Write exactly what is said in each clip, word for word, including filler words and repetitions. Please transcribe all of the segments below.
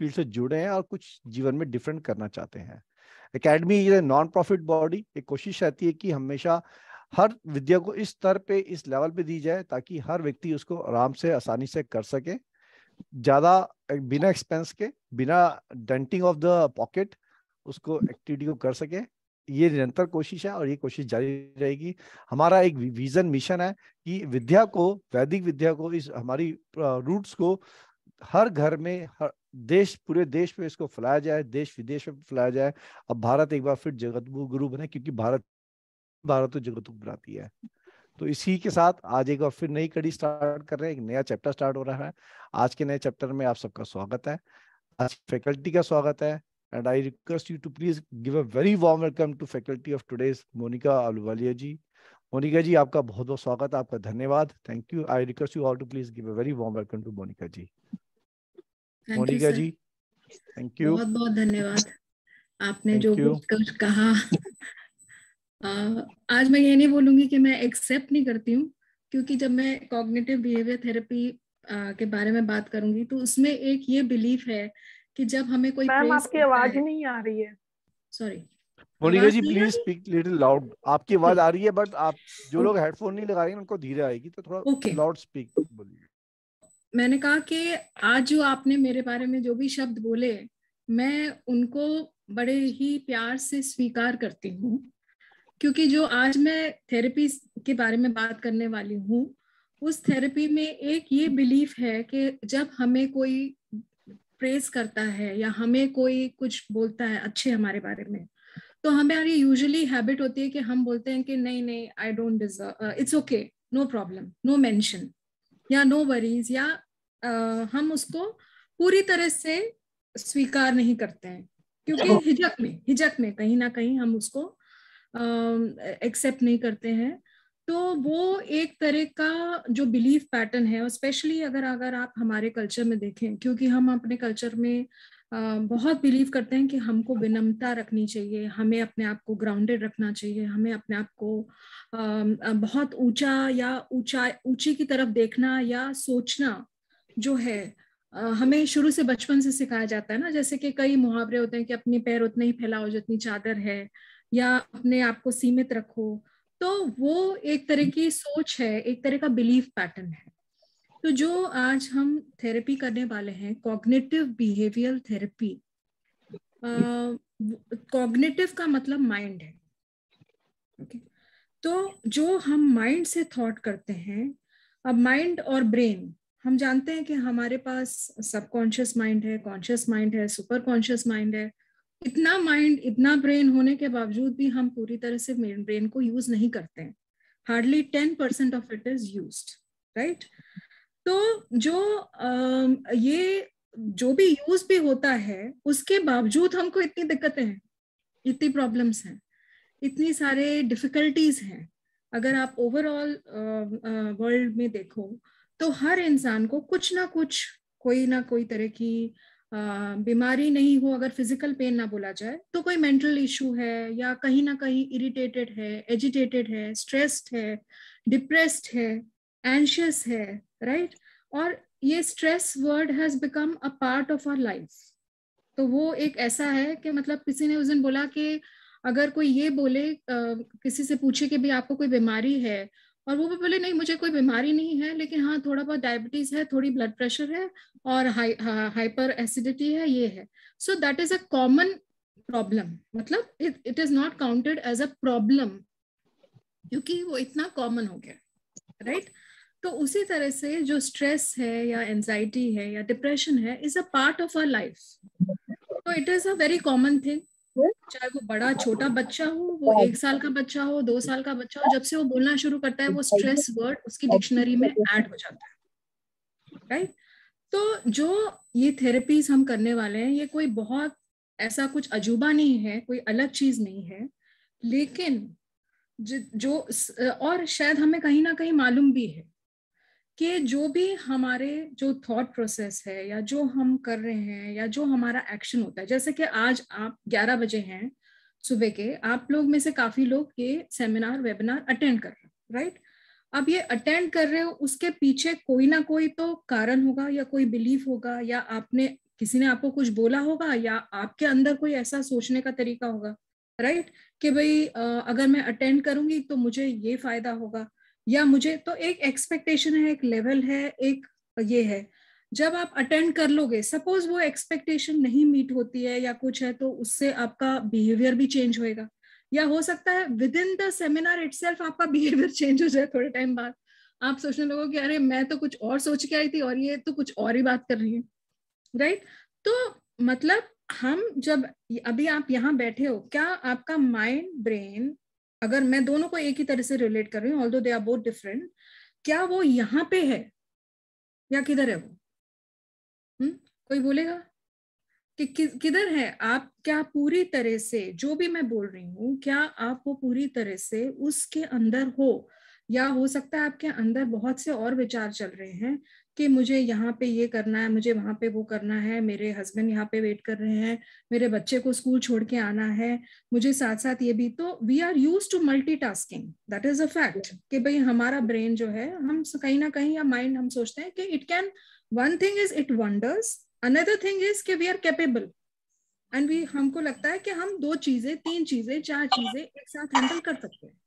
Field से जुड़े हैं और कुछ जीवन में डिफरेंट करना चाहते हैं। एकेडमी ये नॉन प्रॉफिट बॉडी, एक कोशिश रहती है कि हमेशा हर विद्या को इस स्तर पे, इस लेवल पे दी जाए ताकि हर व्यक्ति उसको आराम से, आसानी से कर सके, ज्यादा बिना एक्सपेंस के, बिना डेंटिंग ऑफ द पॉकेट उसको एक्टिविटी को कर सके। ये निरंतर कोशिश है और ये कोशिश जारी रहेगी। हमारा एक विजन मिशन है कि विद्या को, वैदिक विद्या को, इस हमारी रूट्स को हर घर में, हर देश, पूरे देश में इसको फैलाया जाए, देश विदेश में फैलाया जाए। अब भारत एक बार फिर जगत गुरु बने, क्योंकि भारत भारत तो जगत को बनाती है। तो इसी के साथ आज एक बार फिर नई कड़ी स्टार्ट कर रहे हैं, एक नया चैप्टर स्टार्ट हो रहा है। आज के नए चैप्टर में आप सबका स्वागत है, आज फैकल्टी का स्वागत है। And I request you to please give a very warm welcome to faculty of today's, Monika Ahluwalia ji. Monika ji, आपका बहुत बहुत स्वागत है, आपका धन्यवाद, thank you. I request you all to please give a very warm welcome to Monika ji. Monika ji, thank you. बहुत बहुत धन्यवाद, आपने जो कुछ कहा। आ, आज मैं ये नहीं बोलूंगी कि मैं एक्सेप्ट नहीं करती हूँ, क्योंकि जब मैं कॉग्निटिव बिहेवियर थेरेपी के बारे में बात करूंगी तो उसमें एक ये बिलीफ है कि जब हमें कोई मैम आपकी आवाज नहीं आ रही है। Sorry Monika ji, please speak little loud. आपकी आवाज आ रही है, बट आप जो लोग हेडफोन नहीं लगा रहे हैं उनको धीरे आएगी, तो थोड़ा लाउड स्पीक बोलिए। मैंने कहा कि आज जो आपने मेरे बारे में जो भी शब्द बोले, मैं उनको बड़े ही प्यार से स्वीकार करती हूँ, क्योंकि जो आज मैं थेरेपी के बारे में बात करने वाली हूँ, उस थेरेपी में एक ये बिलीफ है कि जब हमें कोई प्रेज करता है या हमें कोई कुछ बोलता है अच्छे हमारे बारे में, तो हमारी यूजुअली हैबिट होती है कि हम बोलते हैं कि नहीं नहीं, I don't deserve, it's okay, no problem, no mention, या नो वरीज, या uh, हम उसको पूरी तरह से स्वीकार नहीं करते हैं, क्योंकि हिजक में हिजक में कहीं ना कहीं हम उसको एक्सेप्ट uh, नहीं करते हैं। तो वो एक तरह का जो बिलीफ पैटर्न है, और स्पेशली अगर अगर आप हमारे कल्चर में देखें, क्योंकि हम अपने कल्चर में Uh, बहुत बिलीव करते हैं कि हमको विनम्रता रखनी चाहिए, हमें अपने आप को ग्राउंडेड रखना चाहिए, हमें अपने आप को uh, बहुत ऊंचा या ऊंचा ऊंची की तरफ देखना या सोचना जो है, uh, हमें शुरू से बचपन से सिखाया जाता है ना। जैसे कि कई मुहावरे होते हैं कि अपने पैर उतने ही फैलाओ जितनी चादर है, या अपने आप को सीमित रखो। तो वो एक तरह की सोच है, एक तरह का बिलीफ पैटर्न है। तो जो आज हम थेरेपी करने वाले हैं, कॉग्निटिव बिहेवियरल थेरेपी, कॉग्निटिव का मतलब माइंड है। ओके, तो जो हम माइंड से थॉट करते हैं, अब माइंड और ब्रेन, हम जानते हैं कि हमारे पास सबकॉन्शियस माइंड है, कॉन्शियस माइंड है, सुपर कॉन्शियस माइंड है। इतना माइंड, इतना ब्रेन होने के बावजूद भी हम पूरी तरह से ब्रेन को यूज नहीं करते हैं। Hardly ten percent of it is used, right. तो जो आ, ये जो भी यूज भी होता है, उसके बावजूद हमको इतनी दिक्कतें हैं, इतनी प्रॉब्लम्स हैं, इतनी सारे डिफिकल्टीज हैं। अगर आप ओवरऑल वर्ल्ड में देखो तो हर इंसान को कुछ ना कुछ, कोई ना कोई तरह की uh, बीमारी नहीं हो, अगर फिजिकल पेन ना बोला जाए तो कोई मेंटल इशू है, या कहीं ना कहीं इरिटेटेड है, एजिटेटेड है, स्ट्रेस्ड है, डिप्रेस्ड है, एंशियस है, राइट। और ये stress word has become a part of our life. तो वो एक ऐसा है कि मतलब किसी ने उस दिन बोला कि अगर कोई ये बोले, आ, किसी से पूछे कि भी आपको कोई बीमारी है, और वो भी बोले नहीं मुझे कोई बीमारी नहीं है, लेकिन हाँ थोड़ा बहुत डायबिटीज है, थोड़ी ब्लड प्रेशर है, और हाई हाइपर एसिडिटी है, ये है। So that is a common problem, मतलब it it is not counted as a problem, क्योंकि वो इतना कॉमन हो गया, राइट right? तो उसी तरह से जो स्ट्रेस है या एंजाइटी है या डिप्रेशन है, is a part of our life. तो it is a very common thing, चाहे वो बड़ा छोटा बच्चा हो, वो एक साल का बच्चा हो, दो साल का बच्चा हो, जब से वो बोलना शुरू करता है, वो स्ट्रेस वर्ड उसकी डिक्शनरी में ऐड हो जाता है, राइट। तो जो ये थेरेपीज हम करने वाले हैं, ये कोई बहुत ऐसा कुछ अजूबा नहीं है, कोई अलग चीज नहीं है, लेकिन जो, और शायद हमें कहीं ना कहीं मालूम भी है कि जो भी हमारे जो थॉट प्रोसेस है, या जो हम कर रहे हैं, या जो हमारा एक्शन होता है, जैसे कि आज आप ग्यारह बजे हैं सुबह के, आप लोग में से काफी लोग ये सेमिनार वेबिनार अटेंड कर रहे हैं, राइट। अब ये अटेंड कर रहे हो, उसके पीछे कोई ना कोई तो कारण होगा, या कोई बिलीफ होगा, या आपने किसी ने आपको कुछ बोला होगा या आपके अंदर कोई ऐसा सोचने का तरीका होगा, राइट, कि भाई अगर मैं अटेंड करूंगी तो मुझे ये फायदा होगा, या मुझे तो एक एक्सपेक्टेशन है, एक लेवल है, एक ये है। जब आप अटेंड कर लोगे, सपोज वो एक्सपेक्टेशन नहीं मीट होती है या कुछ है, तो उससे आपका बिहेवियर भी चेंज होएगा, या हो सकता है within the seminar itself आपका बिहेवियर चेंज हो जाए। थोड़े टाइम बाद आप सोचने लगो कि अरे मैं तो कुछ और सोच के आई थी और ये तो कुछ और ही बात कर रही है, राइट। तो मतलब हम जब अभी आप यहाँ बैठे हो, क्या आपका माइंड ब्रेन, अगर मैं दोनों को एक ही तरह से रिलेट कर रही हूँ, although they are both different, क्या वो यहाँ पे है या किधर है वो? हुँ? कोई बोलेगा कि किधर है आप? क्या पूरी तरह से जो भी मैं बोल रही हूँ, क्या आप वो पूरी तरह से उसके अंदर हो, या हो सकता है आपके अंदर बहुत से और विचार चल रहे हैं कि मुझे यहाँ पे ये करना है, मुझे वहां पे वो करना है, मेरे हस्बैंड यहाँ पे वेट कर रहे हैं, मेरे बच्चे को स्कूल छोड़ के आना है, मुझे साथ साथ ये भी। तो we are used to multitasking, that is a fact कि भाई हमारा ब्रेन जो है, हम कहीं ना कहीं, या माइंड, हम सोचते हैं कि it can, one thing is it wonders, another thing is कि we are capable, and we, हमको लगता है कि हम दो चीजें, तीन चीजें, चार चीजें एक साथ हैंडल कर सकते हैं,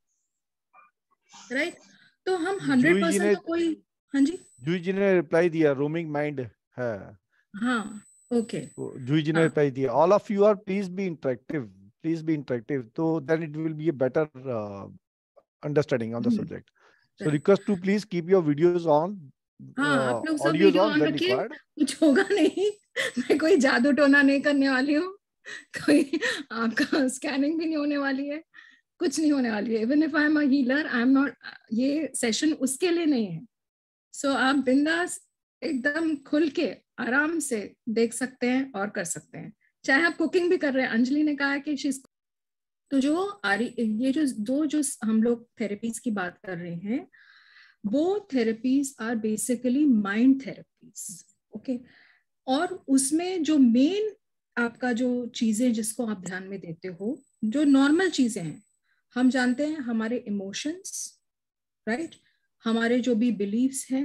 राइट। तो हम हंड्रेड परसेंट तो कोई, हाँ जी, जूही जी ने रिप्लाई दिया, रोमिंग माइंड है। हाँ, ओके, जूही जी ने रिप्लाई दिया, all of you are please be interactive, please be interactive, तो then it will be a better understanding on the subject. So request to please keep your videos on, हाँ, आप लोग सब audios video on on when रखिए, required. कुछ होगा नहीं। मैं कोई जादू टोना नहीं करने वाली हूँ, कोई आपका स्कैनिंग भी नहीं होने वाली है, कुछ नहीं होने वाली है। Even if I am a healer, I am not, ये सेशन उसके लिए नहीं है। सो so, आप बिंदास एकदम खुल के आराम से देख सकते हैं और कर सकते हैं, चाहे आप कुकिंग भी कर रहे हैं। अंजलि ने कहा कि शीज, तो जो आरी, ये जो दो जो हम लोग थेरेपीज की बात कर रहे हैं, वो therapies are basically mind therapies, okay. और उसमें जो मेन आपका जो चीजें जिसको आप ध्यान में देते हो, जो नॉर्मल चीजें हैं, हम जानते हैं हमारे इमोशंस, राइट, हमारे जो भी बिलीव्स हैं।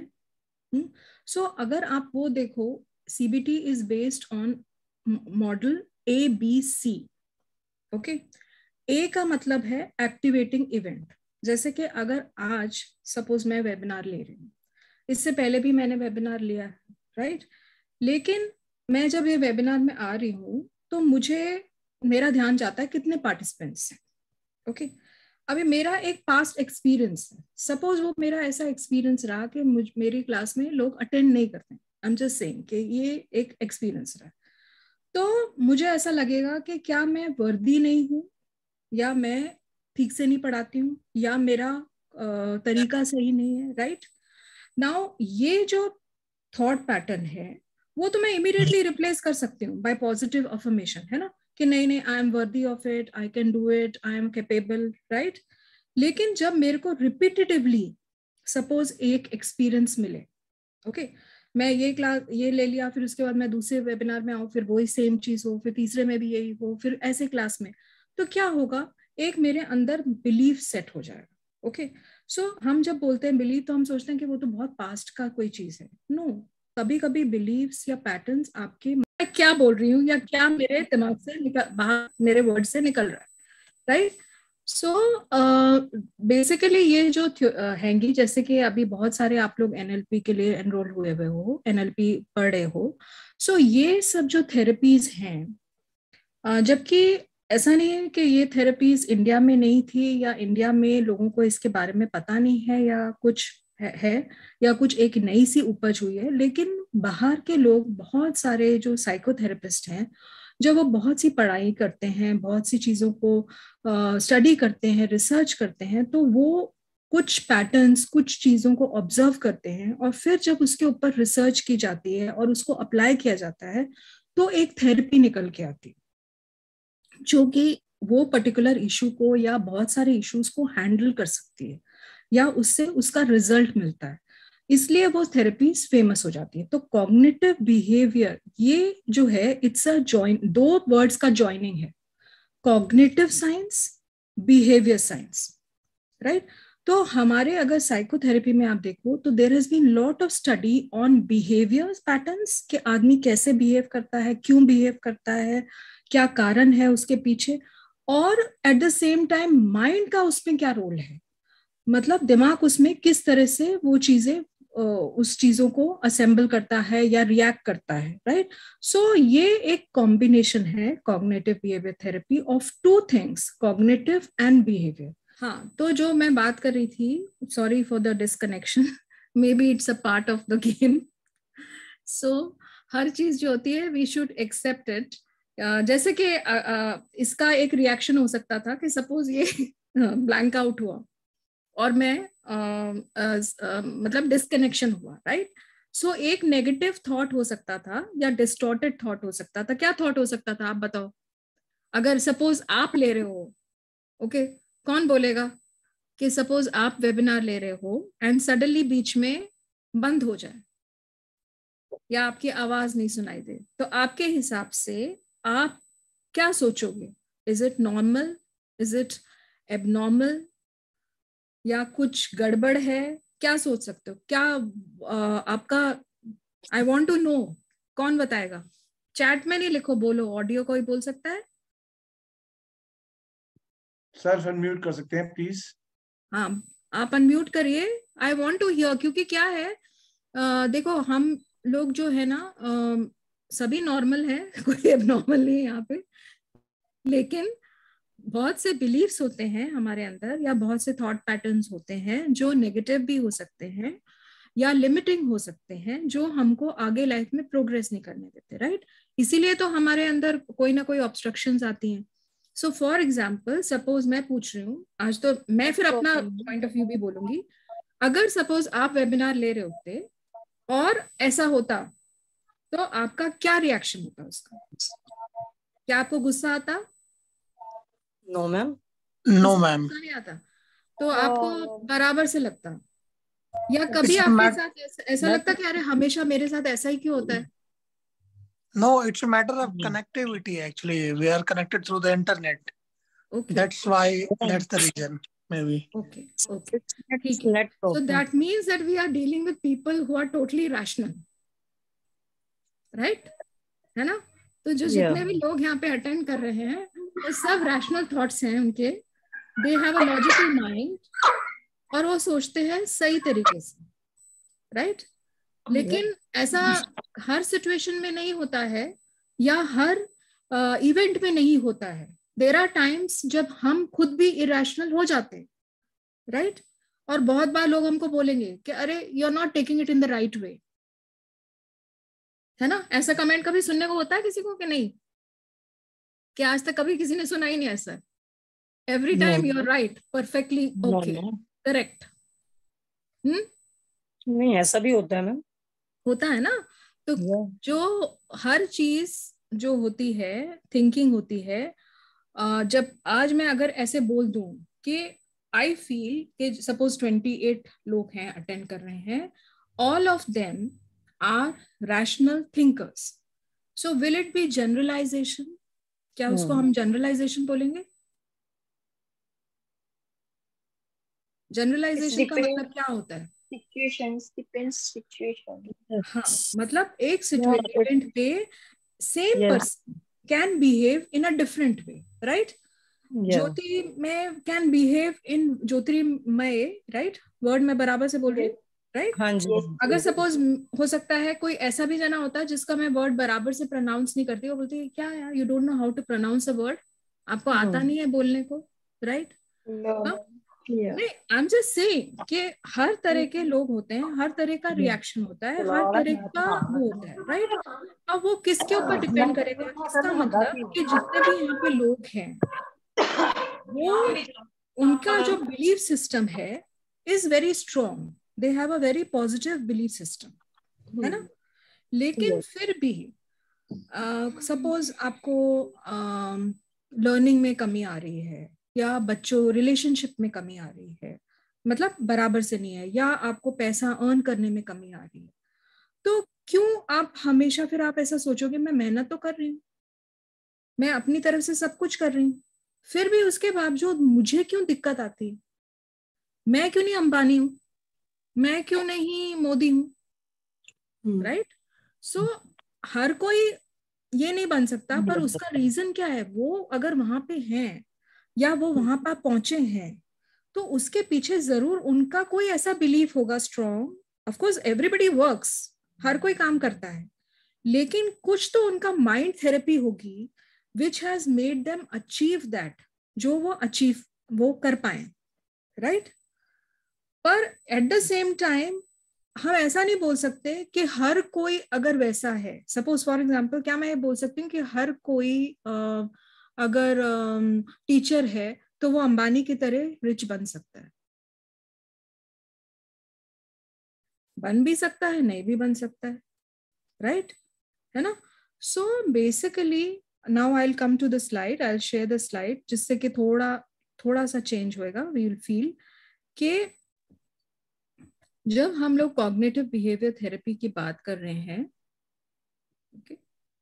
सो so, अगर आप वो देखो, CBT is based on model A B C, okay. A का मतलब है एक्टिवेटिंग इवेंट, जैसे कि अगर आज सपोज मैं वेबिनार ले रही हूँ, इससे पहले भी मैंने वेबिनार लिया है, राइट, लेकिन मैं जब ये वेबिनार में आ रही हूँ तो मुझे, मेरा ध्यान जाता है कितने पार्टिसिपेंट्स हैं, ओके। अभी मेरा एक पास्ट एक्सपीरियंस है, सपोज वो मेरा ऐसा एक्सपीरियंस रहा कि मुझ मेरी क्लास में लोग अटेंड नहीं करते, आई एम जस्ट सेइंग कि ये एक एक्सपीरियंस रहा, तो मुझे ऐसा लगेगा कि क्या मैं वर्दी नहीं हूँ, या मैं ठीक से नहीं पढ़ाती हूँ, या मेरा तरीका सही नहीं है, राइट। नाउ ये जो थॉट पैटर्न है, वो तो मैं इमीडिएटली रिप्लेस कर सकती हूँ बाय पॉजिटिव अफर्मेशन, है ना, कि नहीं नहीं, I am worthy of it, I can do it, I am capable, right. लेकिन जब मेरे को रिपीटेटिवली सपोज एक एक्सपीरियंस मिले, ओके okay, मैं ये क्लास ये ले लिया, फिर उसके बाद मैं दूसरे वेबिनार में आऊँ, फिर वही सेम चीज हो, फिर तीसरे में भी यही हो, फिर ऐसे क्लास में, तो क्या होगा, एक मेरे अंदर बिलीफ सेट हो जाएगा, ओके okay? सो so, हम जब बोलते हैं बिलीव, तो हम सोचते हैं कि वो तो बहुत पास्ट का कोई चीज है। नो no, कभी कभी बिलीव्स या पैटर्न्स आपके, मैं क्या बोल रही हूँ या क्या मेरे दिमाग से निकल, बाहर मेरे वर्ड से निकल रहा है, राइट। सो बेसिकली ये जो हैंगी, जैसे कि अभी बहुत सारे आप लोग एनएलपी के लिए एनरोल हुए हुए हो, एनएलपी पढ़ रहे हो, सो so, ये सब जो थेरेपीज हैं, uh, जबकि ऐसा नहीं है कि ये थेरेपीज इंडिया में नहीं थी, या इंडिया में लोगों को इसके बारे में पता नहीं है, या कुछ है, है या कुछ एक नई सी उपज हुई है, लेकिन बाहर के लोग, बहुत सारे जो साइकोथेरेपिस्ट हैं, जब वो बहुत सी पढ़ाई करते हैं, बहुत सी चीजों को स्टडी uh, करते हैं, रिसर्च करते हैं, तो वो कुछ पैटर्न्स, कुछ चीजों को ऑब्जर्व करते हैं, और फिर जब उसके ऊपर रिसर्च की जाती है और उसको अप्लाई किया जाता है, तो एक थेरेपी निकल के आती है जो कि वो पर्टिकुलर इशू को या बहुत सारे इश्यूज को हैंडल कर सकती है, या उससे उसका रिजल्ट मिलता है, इसलिए वो थेरेपीज फेमस हो जाती है। तो कॉग्निटिव बिहेवियर, ये जो है, इट्स अ जॉइन, दो वर्ड्स का जॉइनिंग है, cognitive science, behaviour science, right. तो हमारे अगर साइकोथेरेपी में आप देखो तो there has been lot of study on behaviours patterns, कि आदमी कैसे बिहेव करता है, क्यों बिहेव करता है, क्या कारण है उसके पीछे, और at the same time mind का उसमें क्या रोल है, मतलब दिमाग उसमें किस तरह से वो चीजें उस चीजों को असेंबल करता है या रिएक्ट करता है, राइट। सो so, ये एक कॉम्बिनेशन है cognitive behaviour therapy of two things, cognitive and behaviour. हाँ, तो जो मैं बात कर रही थी, sorry for the disconnection, maybe it's a part of the game. So हर चीज जो होती है वी शुड एक्सेप्ट इट। जैसे कि uh, uh, इसका एक रिएक्शन हो सकता था कि सपोज ये ब्लैंक आउट हुआ और मैं uh, uh, uh, मतलब डिस्कनेक्शन हुआ, राइट। सो एक नेगेटिव थॉट हो सकता था या डिस्टॉर्टेड थॉट हो सकता था। क्या थॉट हो सकता था आप बताओ? अगर सपोज आप ले रहे हो, ओके okay, कौन बोलेगा कि सपोज आप वेबिनार ले रहे हो एंड सडनली बीच में बंद हो जाए या आपकी आवाज नहीं सुनाई दे, तो आपके हिसाब से आप क्या सोचोगे? Is it normal, is it abnormal, या कुछ गड़बड़ है? क्या सोच सकते हो? क्या आ, आपका, आई वॉन्ट टू नो, कौन बताएगा? चैट में नहीं लिखो, बोलो, ऑडियो कोई बोल सकता है? सर अनम्यूट कर सकते हैं प्लीज? हाँ, आप अनम्यूट करिए, आई वॉन्ट टू हियर। क्योंकि क्या है, आ, देखो हम लोग जो है ना, आ, सभी नॉर्मल है, कोई एबनॉर्मल नहीं है यहाँ पे, लेकिन बहुत से बिलीव्स होते हैं हमारे अंदर या बहुत से थॉट पैटर्न्स होते हैं जो नेगेटिव भी हो सकते हैं या लिमिटिंग हो सकते हैं, जो हमको आगे लाइफ में प्रोग्रेस नहीं करने देते, राइट। इसीलिए तो हमारे अंदर कोई ना कोई ऑब्स्ट्रक्शंस आती हैं। सो फॉर एग्जाम्पल, सपोज मैं पूछ रही हूँ आज, तो मैं फिर अपना पॉइंट ऑफ व्यू भी बोलूंगी। अगर सपोज आप वेबिनार ले रहे होते और ऐसा होता तो आपका क्या रिएक्शन होता उसका? क्या आपको गुस्सा आता? No ma'am. No ma'am. नहीं आता? तो आपको बराबर से लगता, या कभी आपके साथ ऐसा, ऐसा लगता कि अरे हमेशा मेरे साथ ऐसा ही क्यों होता है? No, it's a matter of connectivity actually. We are connected through the internet. Okay. That's why, that's the reason maybe. Okay. Okay. ठीक है. So that means that we are dealing with people who are totally rational. Right? है ना? तो जो जितने भी लोग यहाँ पे अटेंड कर रहे हैं वो सब रैशनल थॉट्स हैं उनके, they have a logical mind, और वो सोचते हैं सही तरीके से, राइट right? लेकिन ऐसा हर सिचुएशन में नहीं होता है या हर इवेंट uh, में नहीं होता है। देयर आर टाइम्स जब हम खुद भी इरेशनल हो जाते हैं, राइट right? और बहुत बार लोग हमको बोलेंगे कि अरे you are not taking it in the right way, है ना? ऐसा कमेंट कभी सुनने को होता है किसी को कि नहीं? कि आज तक कभी किसी ने सुना ही नहीं ऐसा? Every time you are right, perfectly okay, correct. Hmm नहीं, ऐसा भी होता है मैम, होता है ना? तो जो हर चीज जो होती है, थिंकिंग होती है। जब आज मैं अगर ऐसे बोल दूं कि आई फील कि सपोज अट्ठाईस लोग हैं अटेंड कर रहे हैं, all of them are rational thinkers, so will it be generalization? क्या उसको हम जनरलाइजेशन बोलेंगे? जनरलाइजेशन का मतलब क्या होता है? Situations, depends situation. हाँ, मतलब एक सिचुएशन पे same person can behave in a different way, right? Jyoti में can behave in Jyotirmay, right? Word में बराबर से बोल रही हूँ, राइट? हाँ जी। अगर सपोज हो सकता है कोई ऐसा भी जना होता है जिसका मैं वर्ड बराबर से प्रोनाउंस नहीं करती, वो बोलती है क्या यार, you don't know how to pronounce a word, आपको आता नहीं है बोलने को, राइट? नहीं, आई एम जस्ट सेइंग कि हर तरह के लोग होते हैं, हर तरह का रिएक्शन होता है, हर तरह का वो होता है, राइट? अब वो किसके ऊपर डिपेंड करेगा? इसका मतलब कि जितने भी यहाँ पे लोग हैं वो, उनका जो बिलीफ सिस्टम है is very strong, they have a very positive belief system, है ना? लेकिन फिर भी सपोज uh, आपको लर्निंग uh, में कमी आ रही है, या बच्चों रिलेशनशिप में कमी आ रही है, मतलब बराबर से नहीं है, या आपको पैसा अर्न करने में कमी आ रही है, तो क्यों आप हमेशा फिर आप ऐसा सोचोगे मैं मेहनत तो कर रही हूँ, मैं अपनी तरफ से सब कुछ कर रही हूँ, फिर भी उसके बावजूद मुझे क्यों दिक्कत आती है? मैं क्यों नहीं अंबानी हूं, मैं क्यों नहीं मोदी हूं, राइट? सो हर कोई ये नहीं बन सकता, पर उसका रीजन क्या है? वो अगर वहां पे हैं या वो वहां पर पहुंचे हैं तो उसके पीछे जरूर उनका कोई ऐसा बिलीफ होगा strong. Of course everybody works, हर कोई काम करता है, लेकिन कुछ तो उनका माइंड थेरेपी होगी which has made them achieve that, जो वो अचीव वो कर पाए, राइट? पर एट द सेम टाइम हम ऐसा नहीं बोल सकते कि हर कोई अगर वैसा है। सपोज फॉर एग्जांपल, क्या मैं ये बोल सकती हूँ कि हर कोई आ, अगर टीचर है तो वो अंबानी की तरह रिच बन सकता है? बन भी सकता है, नहीं भी बन सकता है, राइट? है ना? So basically now I will come to the slide, I will share the slide, जिससे कि थोड़ा थोड़ा सा चेंज होएगा। वी विल फील कि जब हम लोग कॉग्निटिव बिहेवियर थेरेपी की बात कर रहे हैं, okay,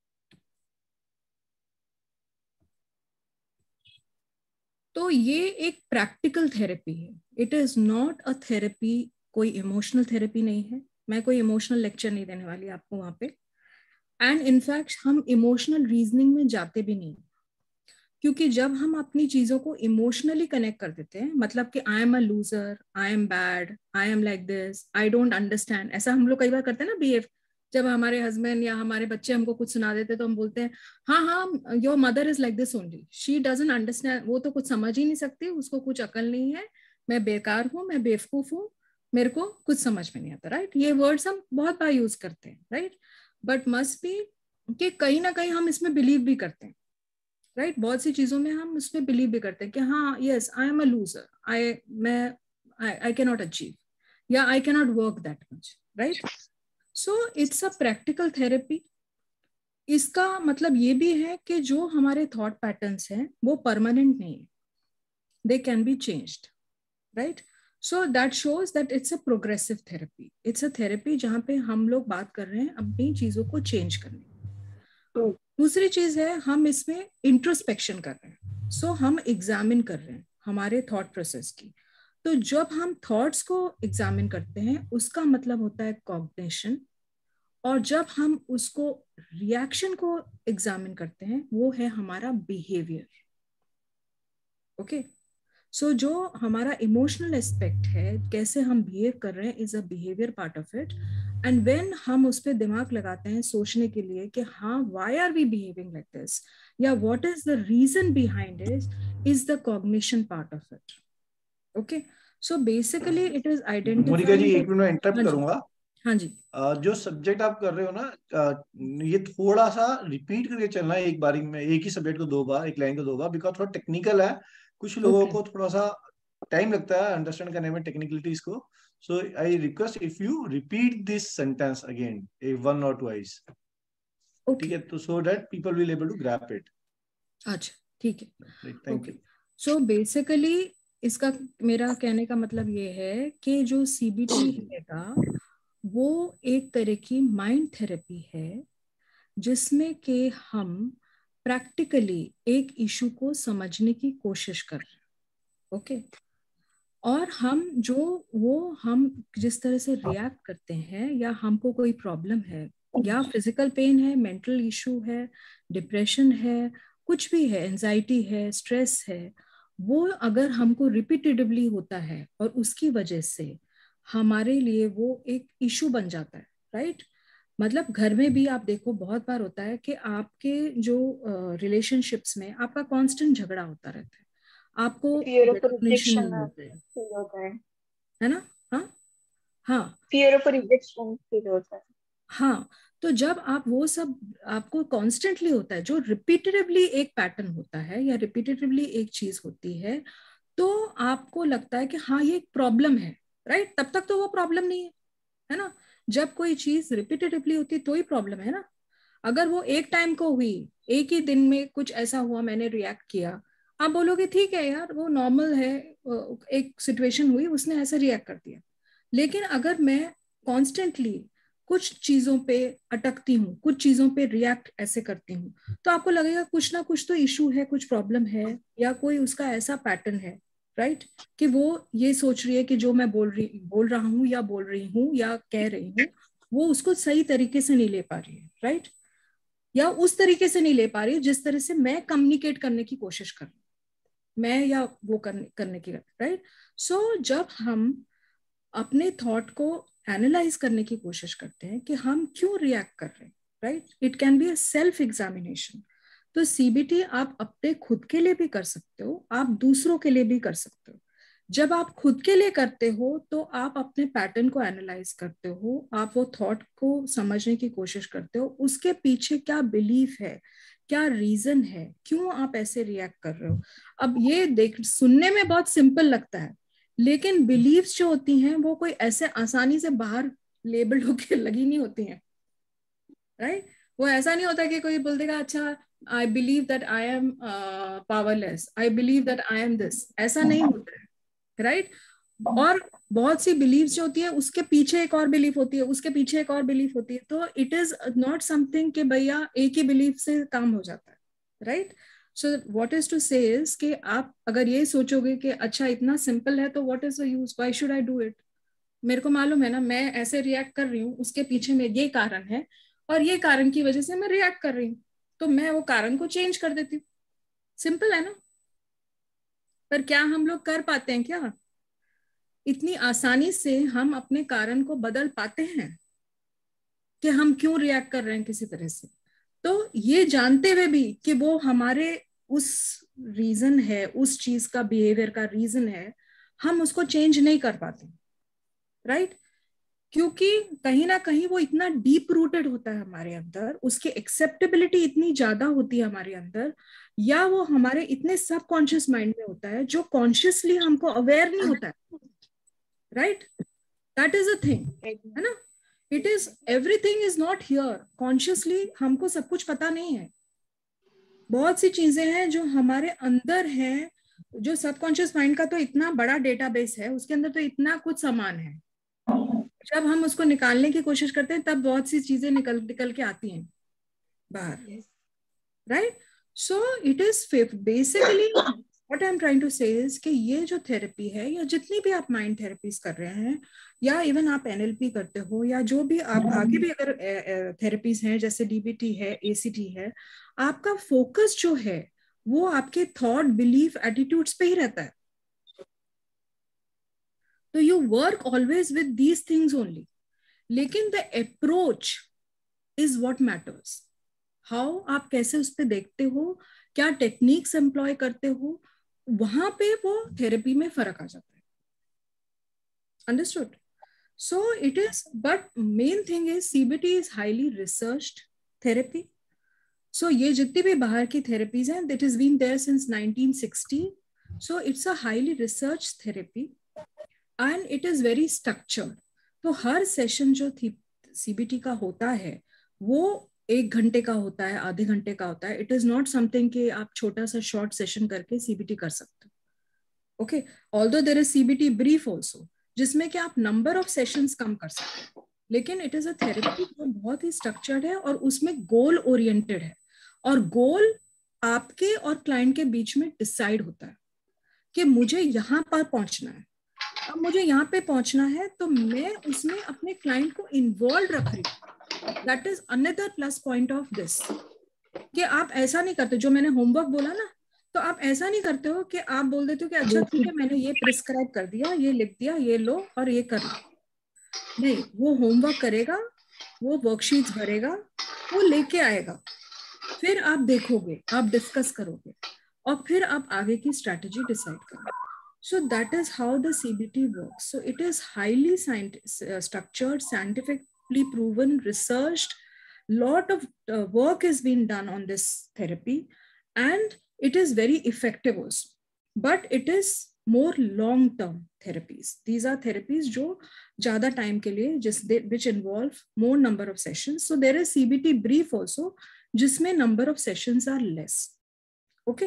तो ये एक प्रैक्टिकल थेरेपी है। It is not a therapy, कोई इमोशनल थेरेपी नहीं है। मैं कोई इमोशनल लेक्चर नहीं देने वाली आपको वहां पे, एंड इनफैक्ट हम इमोशनल रीजनिंग में जाते भी नहीं, क्योंकि जब हम अपनी चीजों को इमोशनली कनेक्ट कर देते हैं, मतलब कि I am a loser, I am bad, I am like this, I don't understand, ऐसा हम लोग कई बार करते हैं ना बिहेव। जब हमारे हस्बैंड या हमारे बच्चे हमको कुछ सुना देते तो हम बोलते हैं हाँ हाँ your mother is like this only, she doesn't understand, वो तो कुछ समझ ही नहीं सकती, उसको कुछ अकल नहीं है, मैं बेकार हूँ, मैं बेवकूफ हूँ, मेरे को कुछ समझ में नहीं आता, राइट? ये वर्ड्स हम बहुत बार यूज करते हैं, राइट? बट मस्ट बी कि कहीं ना कहीं हम इसमें बिलीव भी करते हैं, राइट right? बहुत सी चीजों में हम उसमें बिलीव भी करते हैं कि हाँ yes I am a loser, I मैं आई कैन नॉट अचीव या I can not work that much, right? So it's a practical therapy. इसका मतलब ये भी है कि जो हमारे थॉट पैटर्न्स हैं वो परमानेंट नहीं है, they can be changed, right? So that shows that it's a progressive therapy. It's a therapy जहाँ पे हम लोग बात कर रहे हैं अपनी चीजों को चेंज करने। तो दूसरी चीज है हम इसमें इंट्रोस्पेक्शन कर रहे हैं, सो so, हम एग्जामिन कर रहे हैं हमारे थॉट प्रोसेस की। तो जब हम थॉट्स को एग्जामिन करते हैं उसका मतलब होता है कॉग्निशन, और जब हम उसको रिएक्शन को एग्जामिन करते हैं वो है हमारा बिहेवियर। ओके, सो जो हमारा इमोशनल एस्पेक्ट है, कैसे हम बिहेव कर रहे हैं, is a behaviour part of it. And when हम उस पर दिमाग लगाते हैं सोचने के लिए कि हाँ why are we behaving like this, या what is the reason behind it, is the cognition part of it. Okay, so basically it is identifying. Monika ji एक मिनट में इंटरप्ट करूंगा। हाँ जी। uh, जो सब्जेक्ट आप कर रहे हो ना, uh, ये थोड़ा सा रिपीट करके चलना है, एक बारी में एक ही सब्जेक्ट को दो बार, एक लाइन को दो बार, बिकॉज थोड़ा टेक्निकल है, कुछ लोगों okay. को थोड़ा सा टाइम लगता है अंडरस्टैंड करने में टेक्निकलिटीज को। So I request if you repeat this sentence again one और ट्वाइस, ठीक है? तो so that people will able to grasp it. अच्छा ठीक है, थैंक यू। सो बेसिकली इसका मेरा कहने का मतलब ये है कि जो सीबीटी रहेगा वो एक तरह की माइंड थेरेपी है, जिसमें कि हम प्रैक्टिकली एक इशू को समझने की कोशिश कर रहे हैं। ओके, और हम जो वो हम जिस तरह से रिएक्ट करते हैं, या हमको कोई प्रॉब्लम है, या फिजिकल पेन है, मेंटल इशू है, डिप्रेशन है, कुछ भी है, एंजाइटी है, स्ट्रेस है, वो अगर हमको रिपीटेटिवली होता है और उसकी वजह से हमारे लिए वो एक इशू बन जाता है, राइट? मतलब घर में भी आप देखो बहुत बार होता है कि आपके जो रिलेशनशिप्स uh, में आपका कांस्टेंट झगड़ा होता रहता है, आपको फियर ऑफ recognition रिजेक्शन नहीं मिलता है, फील होता है, है ना? हाँ हाँ, फियर ऑफ रिजेक्शन फील होता है। हाँ, तो जब आप वो सब आपको कॉन्स्टेंटली होता है, जो रिपीटेटिवली एक पैटर्न होता है या रिपीटेटिवली एक चीज होती है, तो आपको लगता है कि हाँ ये एक प्रॉब्लम है, राइट? तब तक तो वो प्रॉब्लम नहीं है, है ना? जब कोई चीज रिपीटेटिवली होती है तो ही प्रॉब्लम है ना। अगर वो एक टाइम को हुई, एक ही दिन में कुछ ऐसा हुआ, मैंने रिएक्ट किया, आप बोलोगे ठीक है यार वो नॉर्मल है, एक सिचुएशन हुई उसने ऐसे रिएक्ट कर दिया। लेकिन अगर मैं कॉन्स्टेंटली कुछ चीजों पे अटकती हूँ, कुछ चीजों पे रिएक्ट ऐसे करती हूँ, तो आपको लगेगा कुछ ना कुछ तो इशू है, कुछ प्रॉब्लम है, या कोई उसका ऐसा पैटर्न है, राइट right? कि वो ये सोच रही है कि जो मैं बोल रही बोल रहा हूँ या बोल रही हूँ या कह रही हूँ वो उसको सही तरीके से नहीं ले पा रही है, राइट right? या उस तरीके से नहीं ले पा रही जिस तरह से मैं कम्युनिकेट करने की कोशिश कर रही हूँ, मैं या वो करने करने की, राइट। सो जब हम अपने थॉट को एनालाइज करने की कोशिश करते हैं कि हम क्यों रिएक्ट कर रहे हैं, right, it can be a self examination. तो सीबीटी आप अपने खुद के लिए भी कर सकते हो, आप दूसरों के लिए भी कर सकते हो। जब आप खुद के लिए करते हो तो आप अपने पैटर्न को एनालाइज करते हो, आप वो थॉट को समझने की कोशिश करते हो, उसके पीछे क्या बिलीफ है, क्या रीजन है, क्यों आप ऐसे रिएक्ट कर रहे हो। अब ये देख सुनने में बहुत सिंपल लगता है, लेकिन बिलीव्स जो होती हैं वो कोई ऐसे आसानी से बाहर लेबल्ड होके लगी नहीं होती हैं, राइट। वो ऐसा नहीं होता कि कोई बोल देगा अच्छा I believe that I am powerless, I believe that I am this, ऐसा नहीं होता है, राइट right? और बहुत सी बिलीव्स जो होती है उसके पीछे एक और बिलीफ होती है, उसके पीछे एक और बिलीफ होती है। तो इट इज नॉट समथिंग कि भैया एक ही बिलीफ से काम हो जाता है, right. So what is to say is कि आप अगर ये सोचोगे कि अच्छा इतना सिंपल है तो what is the use, why should I do it, मेरे को मालूम है ना मैं ऐसे रिएक्ट कर रही हूँ, उसके पीछे में ये कारण है और ये कारण की वजह से मैं रिएक्ट कर रही हूँ, तो मैं वो कारण को चेंज कर देती हूँ। सिंपल है ना। पर क्या हम लोग कर पाते हैं क्या? इतनी आसानी से हम अपने कारण को बदल पाते हैं कि हम क्यों रिएक्ट कर रहे हैं किसी तरह से? तो ये जानते हुए भी कि वो हमारे उस रीजन है, उस चीज का बिहेवियर का रीजन है, हम उसको चेंज नहीं कर पाते, राइट। क्योंकि कहीं ना कहीं वो इतना डीप रूटेड होता है हमारे अंदर, उसकी एक्सेप्टेबिलिटी इतनी ज्यादा होती है हमारे अंदर, या वो हमारे इतने सबकॉन्शियस माइंड में होता है जो कॉन्शियसली हमको अवेयर नहीं होता है, right. That is a thing, है ना। It is everything is not here consciously, हमको सब कुछ पता नहीं है। बहुत सी चीजें हैं जो हमारे अंदर हैं, जो सबकॉन्शियस माइंड का तो इतना बड़ा डेटाबेस है, उसके अंदर तो इतना कुछ सामान है, जब हम उसको निकालने की कोशिश करते हैं तब बहुत सी चीजें निकल निकल के आती हैं बाहर, right. So it is basically what I am trying to say is कि ये जो थेरेपी है या जितनी भी आप माइंड थेरेपीज कर रहे हैं या इवन आप एनएलपी करते हो या जो भी आप आगे भी अगर थेरेपीज हैं जैसे डीबीटी है, एसीटी है, आपका फोकस जो है वो आपके थॉट, बिलीफ, एटीट्यूड्स पे ही रहता है। तो you work always with these things only, लेकिन the approach is what matters. How आप कैसे उस पर देखते हो, क्या टेक्निक्स एम्प्लॉय करते हो, वहां पे वो थेरेपी में फर्क आ जाता है। Understood? So it is, but main thing is CBT is highly researched therapy. So ये जितनी भी बाहर की थेरेपीज हैं, that is been there since nineteen sixty. So it's a highly research therapy and it is very structured. तो हर session जो थी सीबीटी का होता है वो एक घंटे का होता है, आधे घंटे का होता है। इट इज नॉट समथिंग कि आप छोटा सा शॉर्ट सेशन करके सीबीटी कर सकते हो। Okay, although there is CBT brief also, जिसमें कि आप नंबर ऑफ सेशंस कम कर सकते हो, लेकिन इट इज अ थेरेपी जो बहुत ही स्ट्रक्चर्ड है और उसमें गोल ओरिएंटेड है। और गोल आपके और क्लाइंट के बीच में डिसाइड होता है कि मुझे यहाँ पर पहुंचना है। अब मुझे यहाँ पे पहुंचना है तो मैं उसमें अपने क्लाइंट को इन्वॉल्व रख रही हूँ। That is another plus point of this, कि आप ऐसा नहीं करते, जो मैंने होमवर्क बोला ना, तो आप ऐसा नहीं करते हो कि आप बोल देते हो कि अच्छा ठीक है मैंने ये प्रिस्क्राइब कर दिया, ये लिख दिया, ये लो और ये कर लो। नहीं, वो होमवर्क करेगा, वो वर्कशीट्स भरेगा, वो लेके आएगा, फिर आप देखोगे, आप डिस्कस करोगे और फिर आप आगे की स्ट्रैटेजी डिसाइड करोगे। So that is how the C B T works. So it is highly scientific, uh, structured, scientifically proven, researched. Lot of uh, work has been done on this therapy, and it is very effective also. But it is more long-term therapies. These are therapies जो ज़्यादा time के लिए, जिस which involve more number of sessions. So there is C B T brief also, जिसमें number of sessions are less. Okay.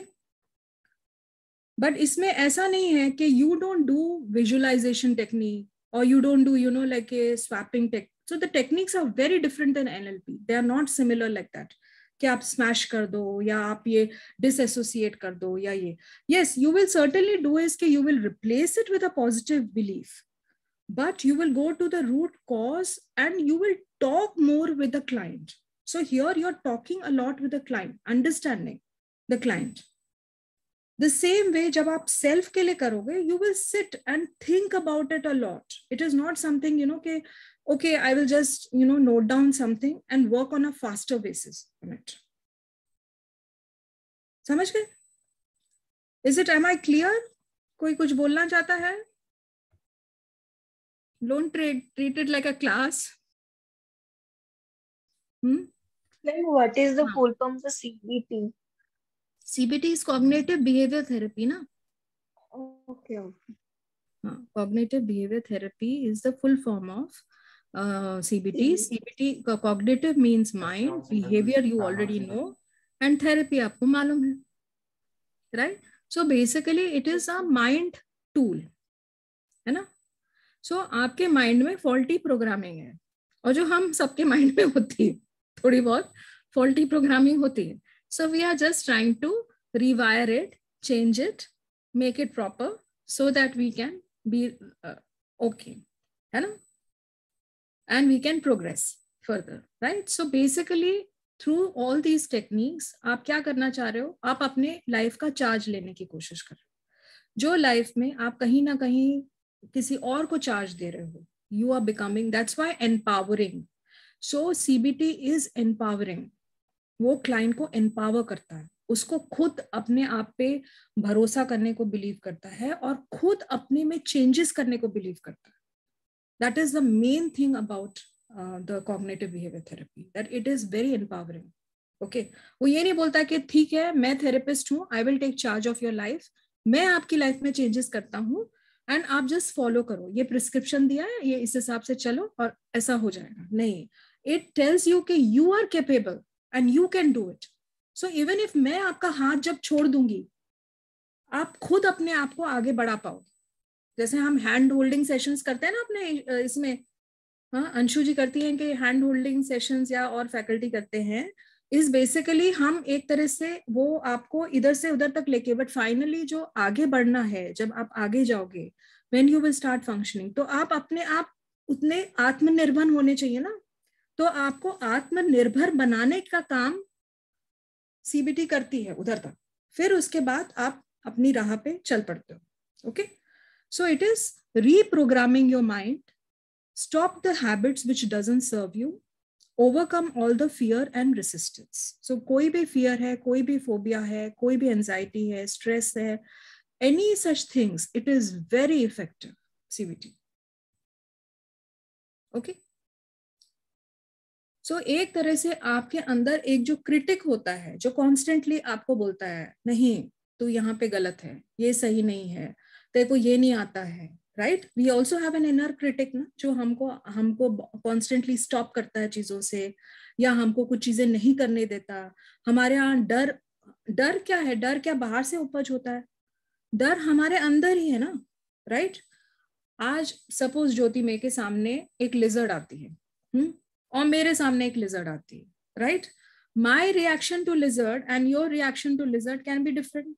But इसमें ऐसा नहीं है कि you don't do visualization technique और you don't do you know like a swapping tech. So the techniques are very different than NLP. They are not similar like that. कि आप smash कर दो या आप ये डिसएसोसिएट कर दो या ये, yes you will certainly do is कि you will replace it with a positive belief, but you will go to the root cause and you will talk more with the client. So here you're talking a lot with the client, understanding the client. The same way जब आप self के लिए करोगे, you will sit and think about it a lot. It is not something, you know, कि okay, I will just, you know, note down something and work on a faster basis on it. समझ गए? Is it, am I clear? कोई कुछ बोलना चाहता है? Don't treat, treat it like a class. Hmm? Then what is the हाँ. full form for C B T? C B T is cognitive behavior therapy, na? Okay, okay. Uh, cognitive behavior therapy is the full form of uh, C B T. C B T co- cognitive means mind, behavior you already know, and therapy आपको मालूम है, right? So basically it is a mind tool, है ना? So आपके mind में faulty programming है, और जो हम सबके mind में होती है, थोड़ी बहुत faulty programming होती है. So we are just trying to rewire it, change it, make it proper so that we can be uh, okay, है ना? And we can progress further, right? So basically through all these techniques आप क्या करना चाह रहे हो? आप अपने लाइफ का चार्ज लेने की कोशिश कर रहे हो. जो लाइफ में आप कहीं ना कहीं किसी और को चार्ज दे रहे हो, you are becoming, that's why empowering. So C B T is empowering. वो क्लाइंट को एम्पावर करता है, उसको खुद अपने आप पे भरोसा करने को बिलीव करता है और खुद अपने में चेंजेस करने को बिलीव करता है. That is the main thing about the cognitive behaviour therapy, that it is very empowering. Okay, वो ये नहीं बोलता कि ठीक है मैं थेरेपिस्ट हूँ, I will take charge of your life, मैं आपकी लाइफ में चेंजेस करता हूँ एंड आप जस्ट फॉलो करो, ये प्रिस्क्रिप्शन दिया है, ये इस हिसाब से चलो और ऐसा हो जाएगा. नहीं, इट टेल्स यू कि you are capable and you can do it. So even if मैं आपका हाथ जब छोड़ दूंगी, आप खुद अपने आप को आगे बढ़ा पाओगे. जैसे हम हैंड होल्डिंग सेशंस करते हैं ना अपने इसमें, हाँ अंशु जी करती हैं कि हैंड होल्डिंग सेशंस या और फैकल्टी करते हैं, इस बेसिकली हम एक तरह से वो आपको इधर से उधर तक लेके, बट फाइनली जो आगे बढ़ना है, जब आप आगे जाओगे, when you will start functioning, तो आप अपने आप उतने आत्मनिर्भर होने चाहिए ना. तो आपको आत्मनिर्भर बनाने का काम सीबीटी करती है उधर तक, फिर उसके बाद आप अपनी राह पे चल पड़ते हो. Okay, so it is reprogramming your mind, stop the habits which doesn't serve you, overcome all the fear and resistance. So कोई भी फियर है, कोई भी फोबिया है, कोई भी एंजाइटी है, स्ट्रेस है, any such things, it is very effective CBT. Okay, so so, एक तरह से आपके अंदर एक जो क्रिटिक होता है, जो कॉन्स्टेंटली आपको बोलता है नहीं तू यहाँ पे गलत है, ये सही नहीं है, तेरे को ये नहीं आता है, right? We also have an inner critic ना, जो हमको हमको कॉन्स्टेंटली स्टॉप करता है चीजों से, या हमको कुछ चीजें नहीं करने देता. हमारे यहाँ डर, डर क्या है? डर क्या बाहर से उपज होता है? डर हमारे अंदर ही है ना, राइट? आज सपोज ज्योति मे के सामने एक लिजर्ड आती है, हम्म, और मेरे सामने एक लिजर्ड आती है, right? My reaction to lizard and your reaction to lizard can be different,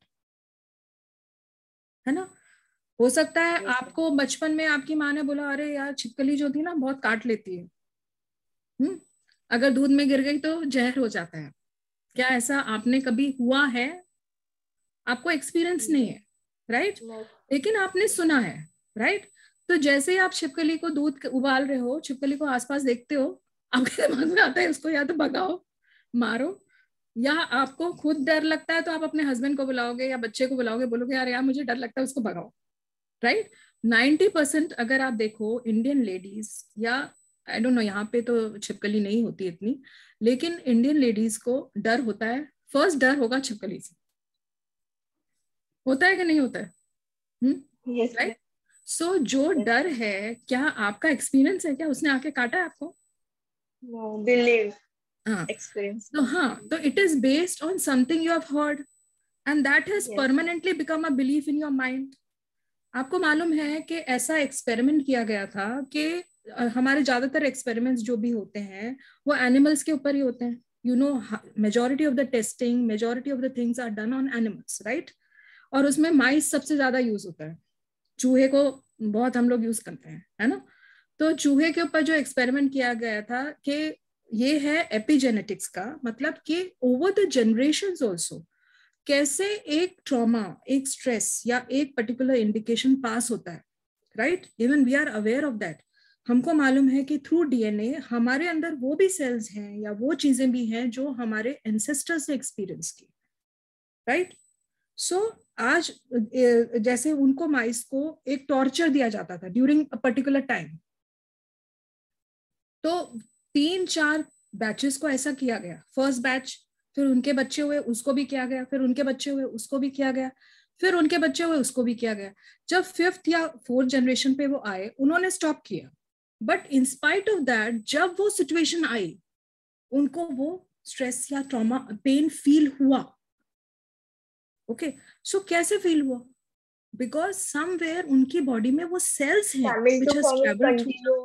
है ना? हो सकता है yes, आपको बचपन में आपकी माँ ने बोला अरे यार छिपकली जो थी ना बहुत काट लेती है, हम्म, अगर दूध में गिर गई तो जहर हो जाता है. क्या ऐसा आपने कभी हुआ है? आपको एक्सपीरियंस नहीं है, राइट? लेकिन आपने सुना है, राइट? तो जैसे ही आप छिपकली को दूध उबाल रहे हो, छिपकली को आसपास देखते हो, आपके दिमाग में आता है उसको या तो भगाओ, मारो, या आपको खुद डर लगता है तो आप अपने हस्बैंड को बुलाओगे या बच्चे को बुलाओगे, बोलोगे यार यार मुझे डर लगता है, उसको भगाओ, राइट? नाइन्टी परसेंट अगर आप देखो इंडियन लेडीज, या आई डोंट नो यहाँ पे तो छिपकली नहीं होती इतनी, लेकिन इंडियन लेडीज को डर होता है, फर्स्ट डर होगा छिपकली से. होता है कि नहीं होता है? हम्म, yes, राइट? सो जो डर है, क्या आपका एक्सपीरियंस है? क्या उसने आके काटा है आपको? No, believe. हाँ, experience. तो हाँ, तो it is based on something you have heard and that has yes. permanently become a belief in your mind. आपको मालूम है कि ऐसा एक्सपेरिमेंट किया गया था कि हमारे ज्यादातर एक्सपेरिमेंट्स जो भी होते हैं वो एनिमल्स के ऊपर ही होते हैं. you know, majority of the testing, majority of the things are done on animals, right? और उसमें माइस सबसे ज्यादा यूज होता है, चूहे को बहुत हम लोग यूज करते हैं, है ना? तो चूहे के ऊपर जो एक्सपेरिमेंट किया गया था कि ये है एपिजेनेटिक्स का, मतलब कि ओवर द जनरेशंस आल्सो कैसे एक ट्रॉमा, एक स्ट्रेस या एक पर्टिकुलर इंडिकेशन पास होता है, right? Even we are aware of that. हमको मालूम है कि थ्रू डीएनए हमारे अंदर वो भी सेल्स हैं या वो चीजें भी हैं जो हमारे एंसेस्टर्स ने एक्सपीरियंस की, राइट? सो आज जैसे उनको, माइस को एक टॉर्चर दिया जाता था ड्यूरिंग अ पर्टिकुलर टाइम, तो तीन चार बैचेस को ऐसा किया गया। फर्स्ट बैच, फिर उनके बच्चे हुए उसको भी किया गया, फिर उनके बच्चे हुए उसको भी किया गया, फिर उनके बच्चे हुए उसको भी किया गया। जब फिफ्थ या फोर्थ जनरेशन पे वो आए, उन्होंने स्टॉप किया, but in spite of that जब वो सिचुएशन आई, उनको वो स्ट्रेस या ट्रॉमा, पेन फील हुआ। ओके okay, सो so कैसे फील हुआ? बिकॉज समवेयर उनकी बॉडी में वो सेल्स हैं which has traveled through,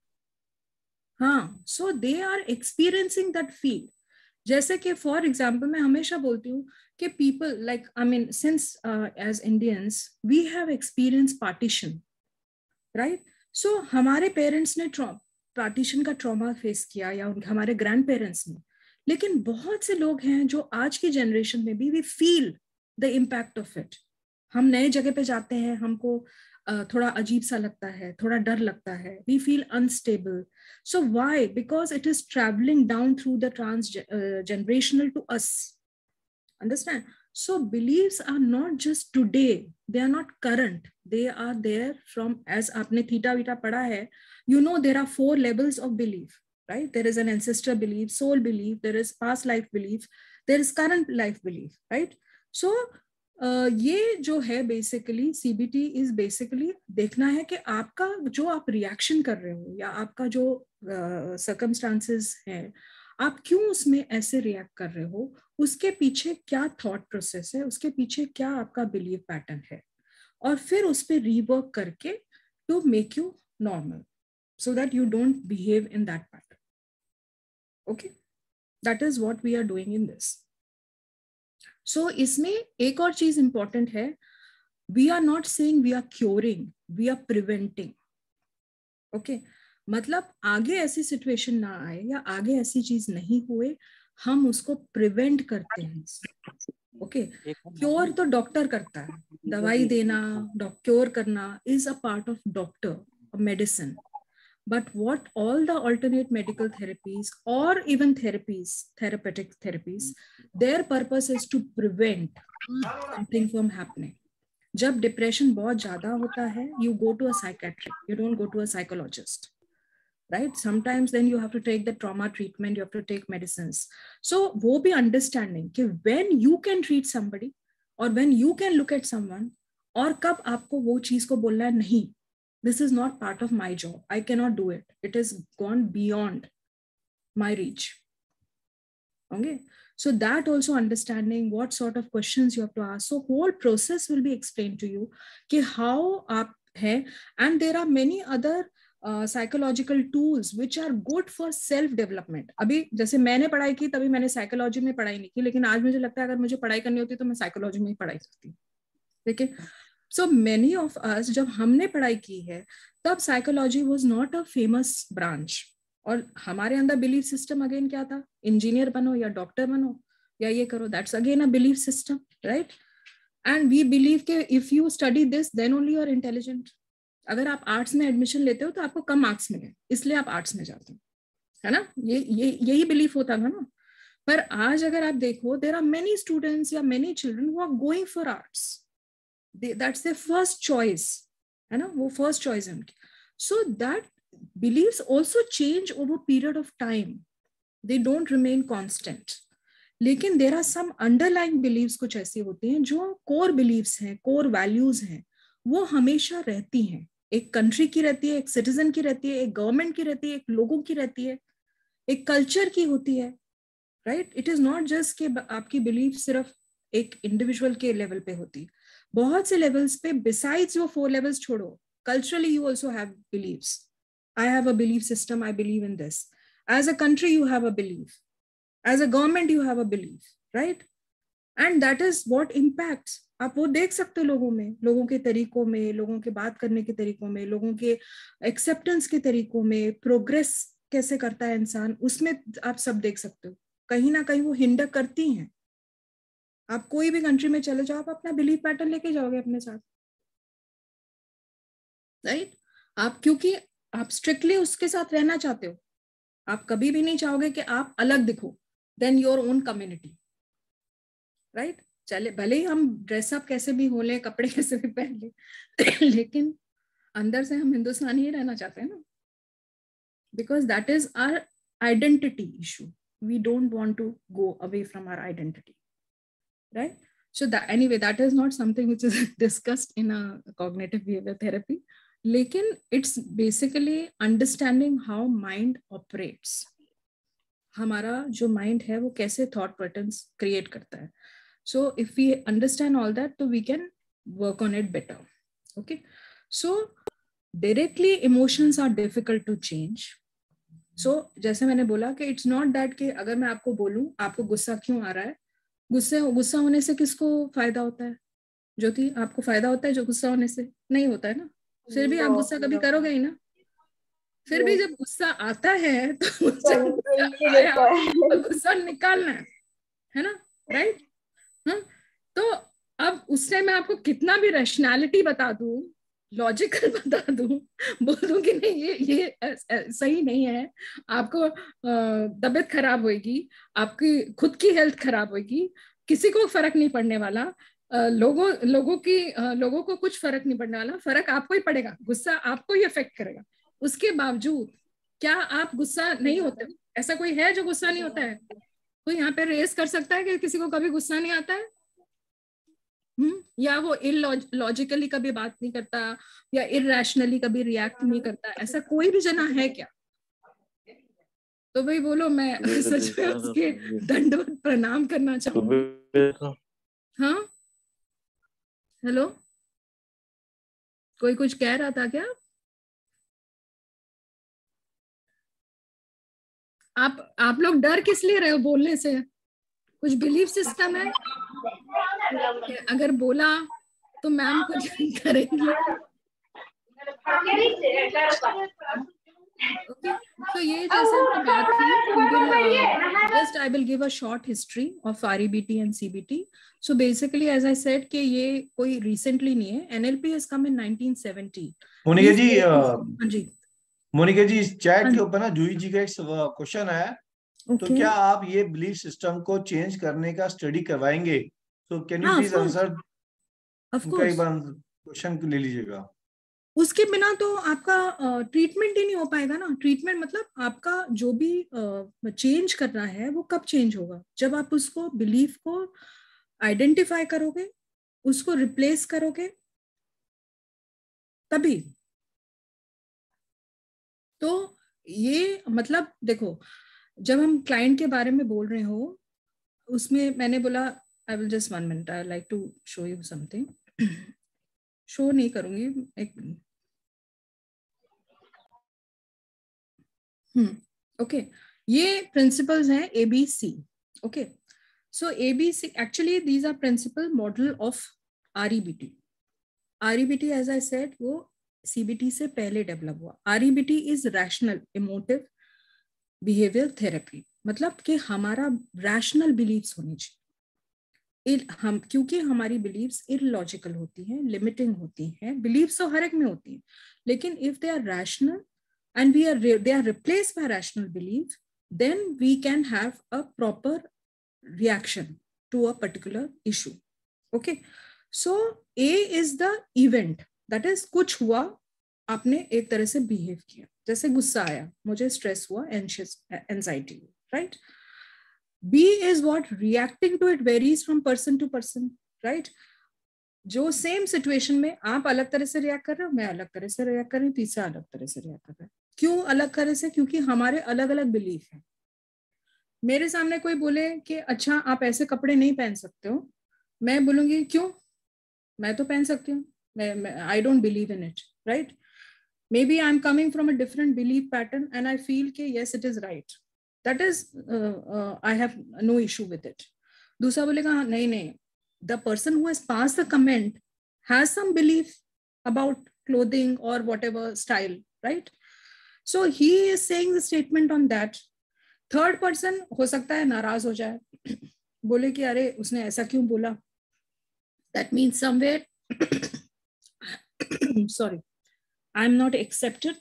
हाँ, so they are experiencing that feel. जैसे कि फॉर एग्जाम्पल मैं हमेशा बोलती हूँ कि people like, I mean since as Indians we have experience partition, right? So हमारे पेरेंट्स ने पार्टीशन का ट्रॉमा फेस किया, या हमारे ग्रैंड पेरेंट्स ने, लेकिन बहुत से लोग हैं जो आज की जनरेशन में भी we feel the impact of it. हम नए जगह पे जाते हैं, हमको थोड़ा अजीब सा लगता है, थोड़ा डर लगता है, we feel unstable. So why? Because it is travelling down through the trans generational to us, understand? So beliefs are not just today, they are not current, they are there from, as आपने थीटा वीटा पढ़ा है, you know there are four levels of belief, right? There is an ancestor belief, soul belief, there is past life belief, there is current life belief, right? So uh, ये जो है basically CBT is basically देखना है कि आपका जो आप reaction कर रहे हो या आपका जो सर्कमस्टांसेस uh, है, आप क्यों उसमें ऐसे रिएक्ट कर रहे हो, उसके पीछे क्या थॉट प्रोसेस है, उसके पीछे क्या आपका बिलीव पैटर्न है, और फिर उस पर रीवर्क करके to make you normal, so that you don't behave in that pattern. Okay, that is what we are doing in this. So इसमें एक और चीज important है, we are not saying we are curing, we are preventing. Okay, मतलब आगे ऐसी situation ना आए या आगे ऐसी चीज नहीं हुए, हम उसको प्रिवेंट करते हैं। ओके, क्योर तो डॉक्टर करता है, दवाई देना, क्योर करना is a part of doctor, medicine. But what all the alternate medical therapies or even therapies, therapeutic therapies, their purpose is to prevent something from happening. जब depression बहुत ज्यादा होता है, you go to a psychiatrist, you don't go to a psychologist, right? Sometimes then you have to take the trauma treatment, you have to take medicines. So वो भी understanding कि when you can treat somebody or when you can look at someone, और कब आपको वो चीज को बोलना है नहीं, this is not part of my job, I cannot do it, it is gone beyond my reach. Okay, so that also understanding what sort of questions you have to ask, so whole process will be explained to you कि how आप है, and there are many other uh, psychological tools which are good for self development. अभी जैसे मैंने पढ़ाई की तभी मैंने साइकोलॉजी में पढ़ाई नहीं की, लेकिन आज मुझे लगता है अगर मुझे पढ़ाई करनी होती तो मैं साइकोलॉजी में ही पढ़ाई करती, ठीक है? So many of us, जब हमने पढ़ाई की है तब psychology was not a famous branch, और हमारे अंदर बिलीफ सिस्टम अगेन क्या था, इंजीनियर बनो या डॉक्टर बनो या ये करो, that's again a belief system, right? And we believe के if you study this then only you are intelligent. अगर आप आर्ट्स में एडमिशन लेते हो तो आपको कम मार्क्स मिले, इसलिए आप आर्ट्स में जाते हो, है ना? ये ये यही बिलीफ होता था ना। पर आज अगर आप देखो, देयर आर मेनी स्टूडेंट्स या many children who are going for arts, that's their first choice, है ना? वो first choice है उनकी। So that beliefs also change over period of time, they don't remain constant, लेकिन there are some underlying beliefs कुछ ऐसी होती हैं जो core beliefs हैं, core values हैं, वो हमेशा रहती हैं। एक country की रहती है, एक citizen की रहती है, एक government की रहती है, एक लोगों की रहती है, एक culture की होती है, right? It is not just कि आपकी belief सिर्फ एक individual के level पे होती है, बहुत से लेवल्स पे, बिसाइड्स वो फोर लेवल्स छोड़ो, culturally you also have beliefs. I have a belief system, I believe in this. As a country you have a belief, As a government you have a belief, right? And that is what impacts. आप वो देख सकते हो लोगों में, लोगों के तरीकों में, लोगों के बात करने के तरीकों में, लोगों के एक्सेप्टेंस के तरीकों में, प्रोग्रेस कैसे करता है इंसान, उसमें आप सब देख सकते हो. कहीं ना कहीं वो हिंडर करती हैं. आप कोई भी कंट्री में चले जाओ, आप अपना बिलीफ पैटर्न लेके जाओगे अपने साथ, राइट? आप क्योंकि आप स्ट्रिक्टली उसके साथ रहना चाहते हो. आप कभी भी नहीं चाहोगे कि आप अलग दिखो than your own community, right? चले भले ही हम ड्रेसअप कैसे भी हो ले, कपड़े कैसे भी पहन ले, लेकिन अंदर से हम हिंदुस्तानी ही रहना चाहते हैं ना, because that is our identity issue. We don't want to go away from our identity, right? So that anyway, that is not something which is discussed in a cognitive behavior therapy. लेकिन it's basically understanding how mind operates. हमारा जो mind है वो कैसे thought patterns create करता है. So if we understand all that, तो we can work on it better. Okay. So directly emotions are difficult to change. So जैसे मैंने बोला कि it's not that कि अगर मैं आपको बोलूं आपको गुस्सा क्यों आ रहा है, गुस्से गुस्सा होने से किसको फायदा होता है? ज्योति, आपको फायदा होता है जो गुस्सा होने से? नहीं होता है ना. फिर भी आप गुस्सा कभी करोगे ही ना. फिर भी जब गुस्सा आता है तो गुस्सा निकालना है, है ना, राइट? हाँ, तो अब उससे मैं आपको कितना भी रैशनैलिटी बता दूं, लॉजिकल बता दूं, बोल दूं कि नहीं ये ये सही नहीं है, आपको तबीयत खराब होगी, आपकी खुद की हेल्थ खराब होगी, किसी को फर्क नहीं पड़ने वाला, लोगों लोगों की लोगों को कुछ फर्क नहीं पड़ने वाला, फर्क आपको ही पड़ेगा, गुस्सा आपको ही अफेक्ट करेगा. उसके बावजूद क्या आप गुस्सा नहीं होते? ऐसा कोई है जो गुस्सा नहीं होता है? कोई यहाँ पे रेस कर सकता है कि किसी को कभी गुस्सा नहीं आता है? हम्म या वो इलॉजिकली कभी बात नहीं करता या इरैशनली कभी रिएक्ट नहीं करता, ऐसा कोई भी जना है क्या? तो भाई बोलो, मैं सच में उसके दंडवत प्रणाम करना चाहूंगी. हाँ, हेलो, कोई कुछ कह रहा था क्या? आप आप लोग डर किस लिए रहे हो बोलने से? कुछ बिलीफ सिस्टम है? अगर बोला तो मैम कुछ करेंगी. ओके, तो ये जैसे आपकी बात थी, just I will give a short history of REBT and CBT. So basically as I said कि ये कोई रिसेंटली नहीं है. NLP has come in nineteen seventy. Monika ji, हाँ जी मोनिका जी, इस चैट के ऊपर ना जूही जी का एक क्वेश्चन है. okay. तो क्या आप ये बिलीफ सिस्टम को चेंज करने का स्टडी करवाएंगे? So can you please answer? उनका एक बार क्वेश्चन ले लीजिएगा. उसके बिना तो आपका ट्रीटमेंट ही नहीं हो पाएगा ना. ट्रीटमेंट मतलब आपका जो भी चेंज uh, करना है वो कब चेंज होगा? जब आप उसको बिलीफ को आइडेंटिफाई करोगे, उसको रिप्लेस करोगे, तभी. तो ये मतलब देखो, जब हम क्लाइंट के बारे में बोल रहे हो, उसमें मैंने बोला I will just one minute, I like to show you something. Show नहीं करूंगी, एक मिनट. हम्म ओके, ये प्रिंसिपल्स हैं A B C. Okay, so A B C actually these are principle model of REBT. REBT as I said वो CBT से पहले develop हुआ. REBT is rational emotive behaviour therapy. मतलब कि हमारा rational beliefs होनी चाहिए. हम क्योंकि हमारी बिलीव्स इलॉजिकल होती हैं, लिमिटिंग होती हैं. बिलीव्स तो हर एक में होती हैं, लेकिन if they are rational and we are they are replaced by rational belief, then we can have a proper reaction to a particular issue. Okay, so A is the event, that is कुछ हुआ, आपने एक तरह से behave किया, जैसे गुस्सा आया, मुझे स्ट्रेस हुआ, anxious anxiety, right? B is what reacting to it varies from person to person, right? जो सेम सिचुएशन में आप अलग तरह से रिएक्ट कर रहे हो, मैं अलग तरह से रिएक्ट कर रही हूँ, तीसरा अलग तरह से रिएक्ट कर रहा है. क्यों अलग तरह से? क्योंकि हमारे अलग अलग बिलीफ हैं. मेरे सामने कोई बोले कि अच्छा आप ऐसे कपड़े नहीं पहन सकते हो, मैं बोलूंगी क्यों, मैं तो पहन सकती हूँ, मैं I don't believe in it, right? May B I am coming from a different belief pattern and I feel कि yes it is right, that is I have no issue with it. दूसरा बोलेगा नहीं नहीं, the person who has pass the comment has some belief about clothing और whatever style, right? So he is saying the statement on that. Third person हो सकता है नाराज हो जाए, बोले कि अरे उसने ऐसा क्यों बोला. That means somewhere sorry, I'm not accepted,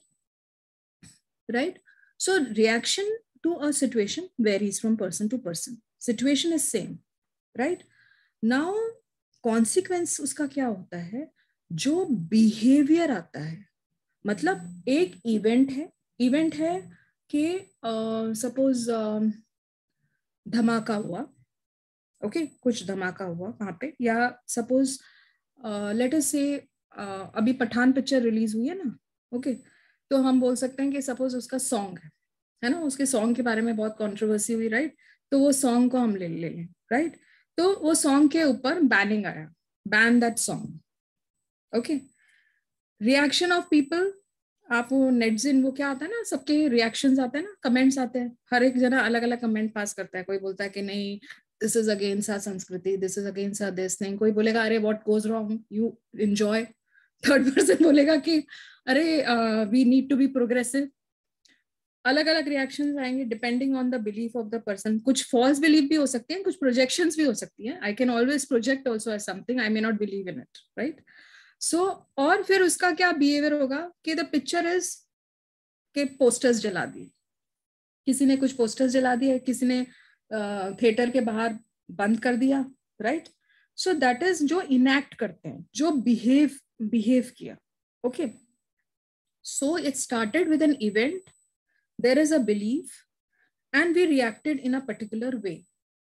right? So reaction to a situation varies from person to person. Situation is same, right? Now consequence उसका क्या होता है, जो behavior आता है. मतलब एक event है, event है कि सपोज uh, uh, धमाका हुआ, ओके okay? कुछ धमाका हुआ वहां पे, या सपोज लेट अस से Uh, अभी पठान पिक्चर रिलीज हुई है ना, ओके okay? तो हम बोल सकते हैं कि सपोज उसका सॉन्ग है है ना, उसके सॉन्ग के बारे में बहुत कंट्रोवर्सी हुई, राइट? तो वो सॉन्ग को हम ले ले लें, राइट? तो वो सॉन्ग के ऊपर बैनिंग आया, ban that song, okay. Reaction of people, आप वो नेटजिन, वो क्या आता है ना, सबके रिएक्शंस आते हैं ना, कमेंट्स आते हैं, हर एक जना अलग अलग कमेंट पास करता है. कोई बोलता है कि नहीं, दिस इज अगेंस्ट आवर संस्कृति, this is against our this thing. कोई बोलेगा अरे what goes wrong, you enjoy. Third person बोलेगा कि अरे we need to be progressive. अलग अलग रिएक्शंस आएंगे depending on the belief of the person. कुछ फॉल्स बिलीफ भी हो सकते हैं, कुछ प्रोजेक्शंस भी हो सकती हैं. I can always project also as something, I may not believe in it, right? So और फिर उसका क्या बिहेवियर होगा कि द पिक्चर इज के पोस्टर्स जला दिए, किसी ने कुछ पोस्टर्स जला दिए, किसी ने थिएटर uh, के बाहर बंद कर दिया, राइट? सो दैट इज जो इनैक्ट करते हैं, जो बिहेव बिहेव किया, okay. So it started with an event, there is a belief and we reacted in a particular way,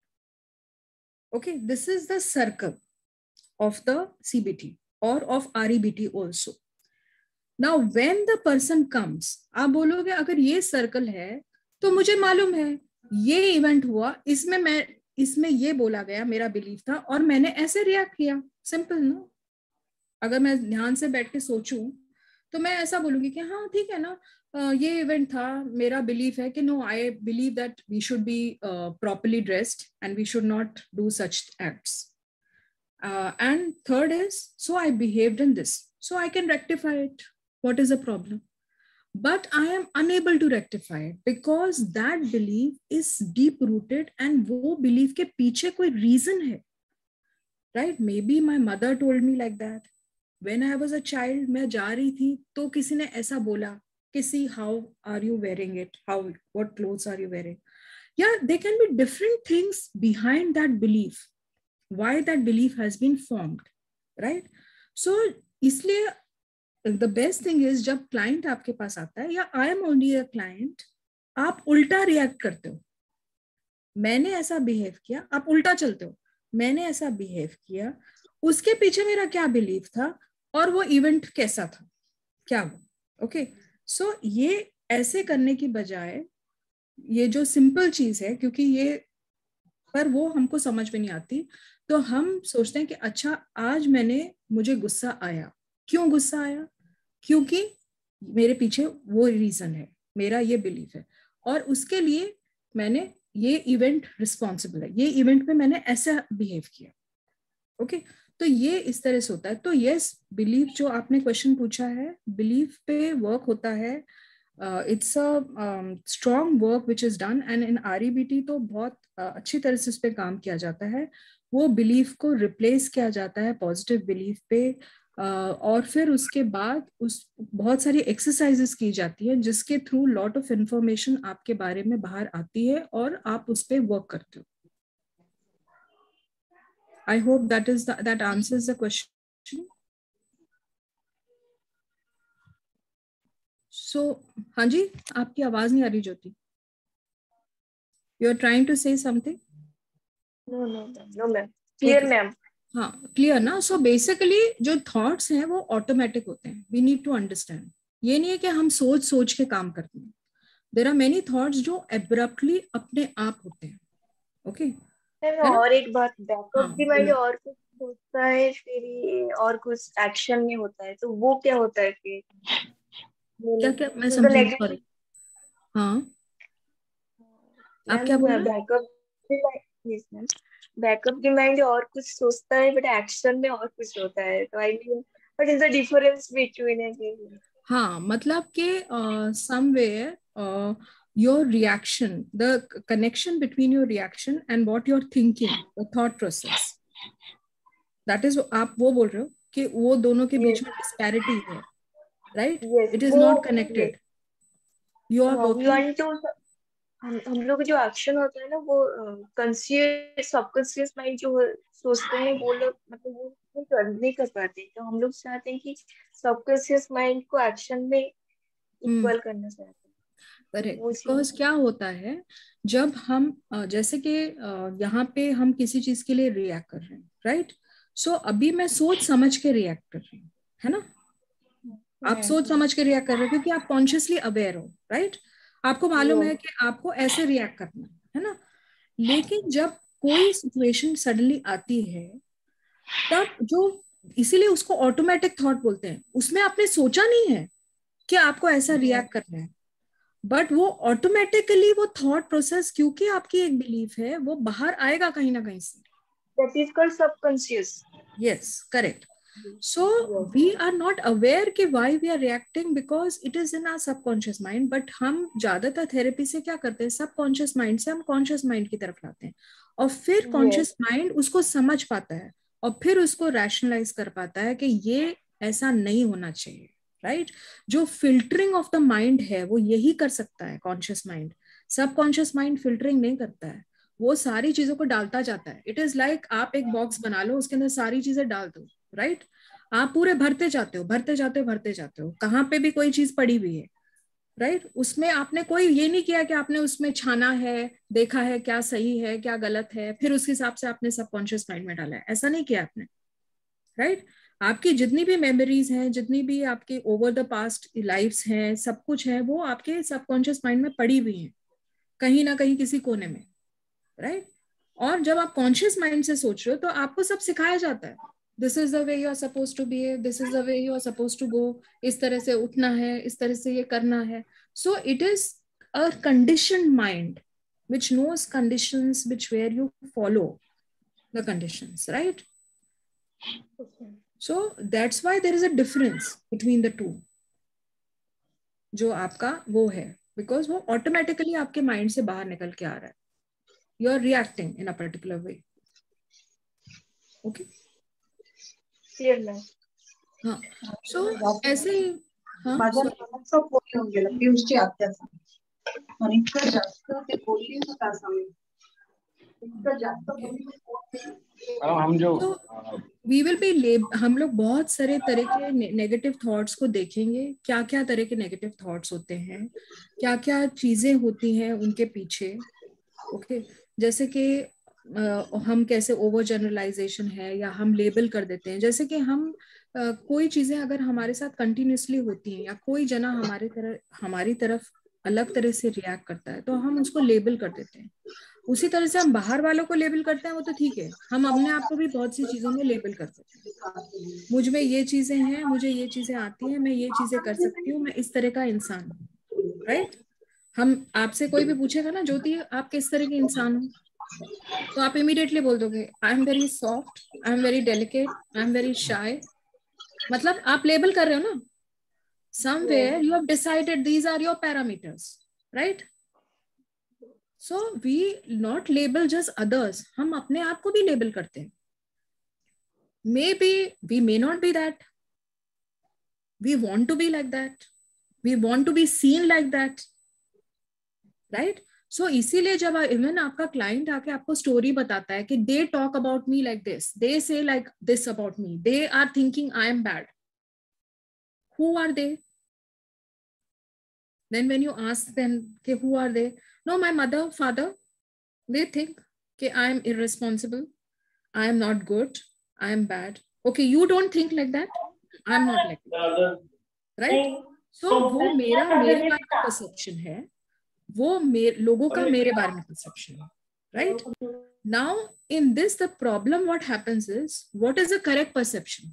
okay. This is the circle of the CBT or of R E B T also. Now when the person comes, आप बोलोगे अगर ये circle है तो मुझे मालूम है ये इवेंट हुआ, इसमें मैं इसमें ये बोला गया, मेरा बिलीफ था और मैंने ऐसे रिएक्ट किया. सिंपल ना. अगर मैं ध्यान से बैठ के सोचूं तो मैं ऐसा बोलूंगी कि हाँ ठीक है ना, ये इवेंट था, मेरा बिलीफ है कि no, I believe that we should be properly dressed and we should not do such acts. Uh, and third is, so I behaved in this, so I can rectify it. What is the problem? But I am unable to rectify it because that belief is deep rooted and वो belief के पीछे कोई reason है, right? Maybe my mother told me like that. When I was a child, मैं जा रही थी तो किसी ने ऐसा बोला कि see how are you wearing it, how what clothes are you wearing. Yeah, there can be different things behind that belief. Why that belief has been formed, right? So इसलिए the best thing is जब client आपके पास आता है, या I am only a client, आप उल्टा react करते हो. मैंने ऐसा behave किया, आप उल्टा चलते हो. मैंने ऐसा behave किया, उसके पीछे मेरा क्या belief था और वो event कैसा था, क्या हुआ, okay? So ये ऐसे करने की बजाय, ये जो simple चीज है, क्योंकि ये पर वो हमको समझ में नहीं आती, तो हम सोचते हैं कि अच्छा आज मैंने मुझे गुस्सा आया, क्यों गुस्सा आया? क्योंकि मेरे पीछे वो रीजन है, मेरा ये बिलीफ है और उसके लिए मैंने ये इवेंट रिस्पॉन्सिबल है, ये इवेंट में मैंने ऐसा बिहेव किया, ओके okay? तो ये इस तरह से होता है. तो यस, बिलीफ जो आपने क्वेश्चन पूछा है, बिलीफ पे वर्क होता है. It's a strong work which is done and in REBT तो बहुत uh, अच्छी तरह से इस पे काम किया जाता है. वो बिलीफ को रिप्लेस किया जाता है पॉजिटिव बिलीफ पे, uh, और फिर उसके बाद उस बहुत सारी एक्सरसाइजेस की जाती है जिसके थ्रू लॉट ऑफ इंफॉर्मेशन आपके बारे में बाहर आती है और आप उस पे वर्क करते हो. I hope that is that answers the question. So हाँ जी, आपकी आवाज नहीं आ रही Jyoti. You are trying to say something. No no no ma'am, clear ma'am. हाँ, क्लियर ना. सो बेसिकली जो थॉट्स हैं वो ऑटोमेटिक होते हैं. We need to understand. ये नहीं है कि हम सोच सोच के काम करते हैं. देयर आर मेनी थॉट्स जो एब्रप्टली अपने आप होते हैं. Okay okay? और एक बात, बैकअप भी माइंड और कुछ सोचता है फिर और कुछ एक्शन में होता है, तो वो क्या होता है फिर? क्या क्या मैं समझी, सॉरी. हाँ, आप क्या बोल रहे हैं? बैकअप बैकअप की माइंड और कुछ सोचता है बट एक्शन में और कुछ होता है, तो I mean what is the difference between it? हाँ, मतलब कि somewhere your reaction, the connection between your reaction and what you're thinking, the thought process, that is, आप वो बोल रहे हो कि वो दोनों के बीच में disparity है, right? Yes, it is वो, not connected. yes. You are हाँ, working. we want to, हम हम लोग जो एक्शन होता है ना वो कॉन्शियस सबकॉन्शियस माइंड जो सोचते हैं वो लोग मतलब वो वो कर नहीं कर पाते, तो हम लोग चाहते हैं कि सबकॉन्शियस माइंड को एक्शन में इक्वल करना चाहते हैं। करेक्ट, बिकॉज क्या होता है जब हम जैसे कि यहाँ पे हम किसी चीज के लिए रिएक्ट कर रहे हैं, राइट? सो अभी मैं सोच समझ के रिएक्ट कर रही हूँ, है ना? आप सोच समझ के रिएक्ट कर रहे हो क्योंकि आप कॉन्शियसली अवेयर हो, राइट? आपको मालूम है कि आपको ऐसे रिएक्ट करना है, है ना? लेकिन जब कोई सिचुएशन सडनली आती है तब जो, इसीलिए उसको ऑटोमेटिक थॉट बोलते हैं, उसमें आपने सोचा नहीं है कि आपको ऐसा रिएक्ट करना है, बट वो ऑटोमेटिकली वो थॉट प्रोसेस, क्योंकि आपकी एक बिलीफ है, वो बाहर आएगा कहीं ना कहीं से। That is called subconscious. Yes, correct. So yes. We are not aware कि why we are reacting because it is in our subconscious mind. But हम ज्यादातर थेरेपी से क्या करते हैं, सबकॉन्शियस माइंड से हम कॉन्शियस माइंड की तरफ लाते हैं, और फिर कॉन्शियस माइंड yes. उसको समझ पाता है और फिर उसको रैशनलाइज कर पाता है कि ये ऐसा नहीं होना चाहिए, राइट right? जो फिल्टरिंग ऑफ द माइंड है वो यही कर सकता है conscious mind. Subconscious mind filtering नहीं करता है, वो सारी चीजों को डालता जाता है। इट इज लाइक आप एक बॉक्स बना लो, उसके अंदर सारी चीजें डाल दो, राइट right? आप पूरे भरते जाते हो भरते जाते हो भरते जाते हो, कहाँ पे भी कोई चीज पड़ी हुई है, राइट right? उसमें आपने कोई ये नहीं किया कि आपने उसमें छाना है, देखा है क्या सही है क्या गलत है, फिर उस हिसाब से आपने सबकॉन्शियस माइंड में डाला है, ऐसा नहीं किया आपने, राइट right? आपकी जितनी भी मेमोरीज हैं, जितनी भी आपके ओवर द पास्ट लाइफ्स हैं, सब कुछ है वो आपके सबकॉन्शियस माइंड में पड़ी हुई है कहीं ना कहीं किसी कोने में, राइट right? और जब आप कॉन्शियस माइंड से सोच रहे हो तो आपको सब सिखाया जाता है, this is the way you are suppose to behave, this is the way you are suppose to go, इस तरह से उठना है, इस तरह से ये करना है। So it is a conditioned mind which knows conditions which where you follow the conditions, right? Okay. So that's why there is a difference between the two. जो आपका वो है, because वो automatically आपके mind से बाहर निकल के आ रहा है, you are reacting in a particular way. Okay? Clear ना? हाँ, so ऐसे ही हाँ माझं सब बोलून गेलं पियुषची आत्याचा आणि इतकं जास्त ते बोलली ना का सांगू, इतकं जास्त बोलली हम जो वी विल बी लेब हम लोग बहुत सारे तरह के नेगेटिव थॉट्स को देखेंगे, क्या क्या तरह के नेगेटिव थॉट्स होते हैं, क्या क्या चीजें होती हैं उनके पीछे। Okay okay? जैसे कि uh, हम कैसे ओवर जनरलाइजेशन है या हम लेबल कर देते हैं, जैसे कि हम uh, कोई चीजें अगर हमारे साथ कंटिन्यूसली होती हैं या कोई जना हमारे तरह हमारी तरफ अलग तरह से रिएक्ट करता है तो हम उसको लेबल कर देते हैं। उसी तरह से हम बाहर वालों को लेबल करते हैं, वो तो ठीक है, हम अपने आप को भी बहुत सी चीजों में लेबल कर सकते हैं, मुझ में ये चीजें हैं, मुझे ये चीजें आती हैं, मैं ये चीजें कर सकती हूँ, मैं इस तरह का इंसान हूँ, राइट? हम आपसे कोई भी पूछेगा ना ज्योति आप किस तरह के इंसान हो, तो आप इमीडिएटली बोल दोगे I am very soft, I am very delicate, I am very shy. मतलब आप लेबल कर रहे हो ना, somewhere you have decided these are your parameters, right? So we not label just others, हम अपने आप को भी लेबल करते हैं। Maybe we may not be that, we want to be like that, we want to be seen like that, right? So इसीलिए जब even आपका क्लाइंट आके आपको स्टोरी बताता है कि they talk about me like this, they say like this about me, they are thinking I am bad, who are they? Then when you ask them कि who are they, no, my mother, father, they think कि I am irresponsible, I am not good, I am bad. Okay, you don't think like that, I am not like that, right? So वो मेरा मेरे बारे में perception है, वो मेरे लोगों का मेरे बारे में perception है, right? Now in this the problem what happens is, what is the correct perception?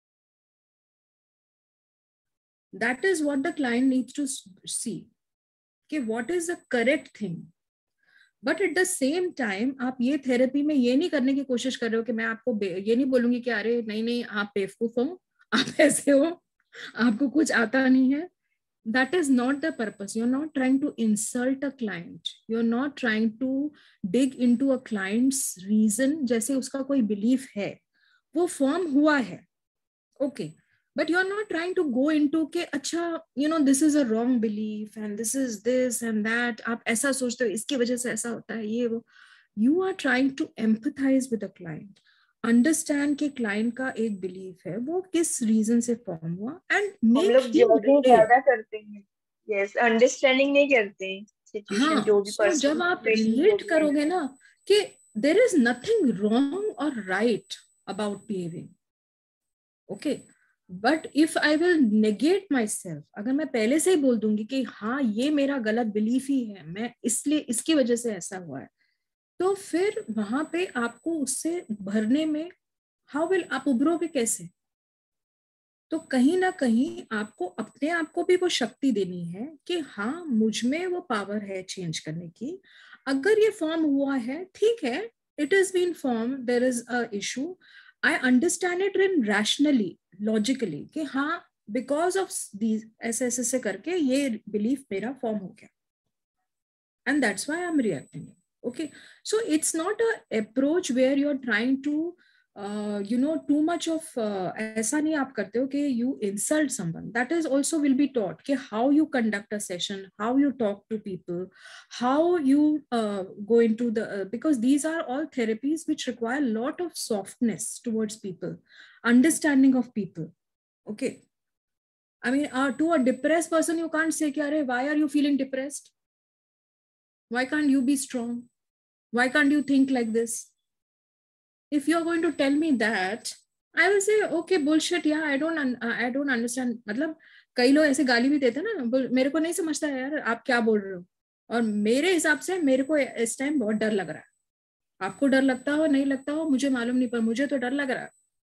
That is what the client needs to see. Okay, what is the correct thing? But at the same time आप ये therapy में ये नहीं करने की कोशिश कर रहे हो कि मैं आपको ये नहीं बोलूंगी कि अरे नहीं नहीं आप बेवकूफ हो, आप ऐसे हो, आपको कुछ आता नहीं है. That is not the purpose. You're not trying to insult a client. You're not trying to dig into a client's reason. जैसे उसका कोई belief है, वो form हुआ है, okay. But you're not trying to go into के अच्छा, you know, this is a wrong belief and this is this and that. आप ऐसा सोचते हो, इसकी वजह से ऐसा होता है, ये वो. You are trying to empathize with the client. Understand के क्लाइंट का एक बिलीफ है, वो किस रीजन से फॉर्म हुआ, एंड हम लोग जजिंग ज्यादा करते हैं. यस, अंडरस्टैंडिंग नहीं करते हैं सिचुएशन. हाँ, जो भी so जब आप रिलेट करोगे ना कि देयर इज नथिंग रॉन्ग और right about behaving, okay, but if I will negate myself, अगर मैं पहले से ही बोल दूंगी कि हाँ ये मेरा गलत बिलीफ ही है, मैं इसलिए इसकी वजह से ऐसा हुआ है, तो फिर वहां पे आपको उससे भरने में हाउ विल आप उभरोगे कैसे? तो कहीं ना कहीं आपको अपने आप को भी वो शक्ति देनी है कि हाँ मुझ में वो पावर है चेंज करने की. अगर ये फॉर्म हुआ है, ठीक है, it is been form, there is a issue, I understand it in rationally, logically, कि हाँ बिकॉज ऑफ दीज ऐसे ऐसे से करके ये बिलीफ मेरा फॉर्म हो गया, and that's why I am reacting. Okay, so it's not a approach where you're trying to uh, you know too much of uh, ऐसा नहीं आप करते हो कि you insult someone. That is also will be taught कि how you conduct a session, how you talk to people, how you uh, go into the uh, because these are all therapies which require a lot of softness towards people, understanding of people. Okay, I mean uh, to a depressed person you can't say कि अरे why are you feeling depressed? Why can't you be strong? Why can't you think like this? If you're going to tell me that, I will say, okay, bullshit, yeah, I don't, un- I don't understand. मतलब कई लोग ऐसे गाली भी देते हैं ना, मेरे को नहीं समझता है यार आप क्या बोल रहे हो, और मेरे हिसाब से मेरे को इस टाइम बहुत डर लग रहा है. आपको डर लगता हो नहीं लगता हो मुझे मालूम नहीं, पर मुझे तो डर लग रहा है,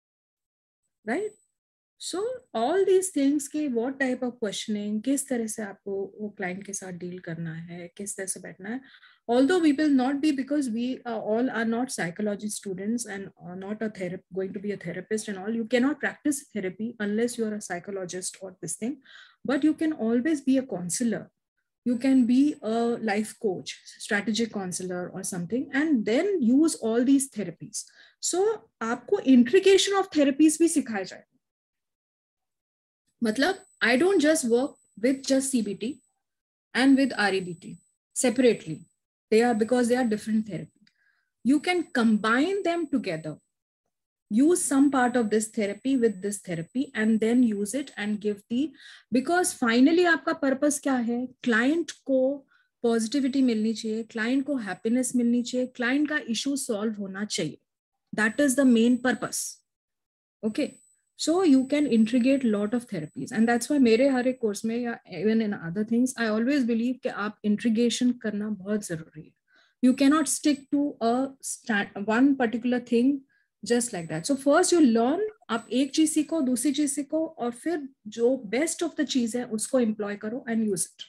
right? So all these things के व्हाट टाइप ऑफ क्वेश्चनिंग, किस तरह से आपको वो क्लाइंट के साथ डील करना है, किस तरह से बैठना है. Although we will not be, because we uh, all are not psychology students and are not a therapist, going to be a therapist and all, you cannot practice therapy unless you are a psychologist or this thing, but you can always be a counselor. You can be a life coach, strategic counselor or something, and then use all these therapies. So आपको intrication of therapies भी सिखाया जाए. मतलब I don't just work with just C B T and with R E B T separately. They are, because they are different therapy. You can combine them together. Use some part of this therapy with this therapy and then use it and give the, because finally आपका purpose क्या है? Client को positivity मिलनी चाहिए, client को happiness मिलनी चाहिए, client का issue solve होना चाहिए. That is the main purpose. Okay. So you can integrate lot of therapies, and that's why मेरे हर एक कोर्स में या even in other things I always believe कि आप integration करना बहुत जरूरी है. You cannot stick to a stand, one particular thing just like that. So first you learn, आप एक चीज सीखो, दूसरी चीज सीखो, और फिर जो best of the चीज है उसको employ करो and use it.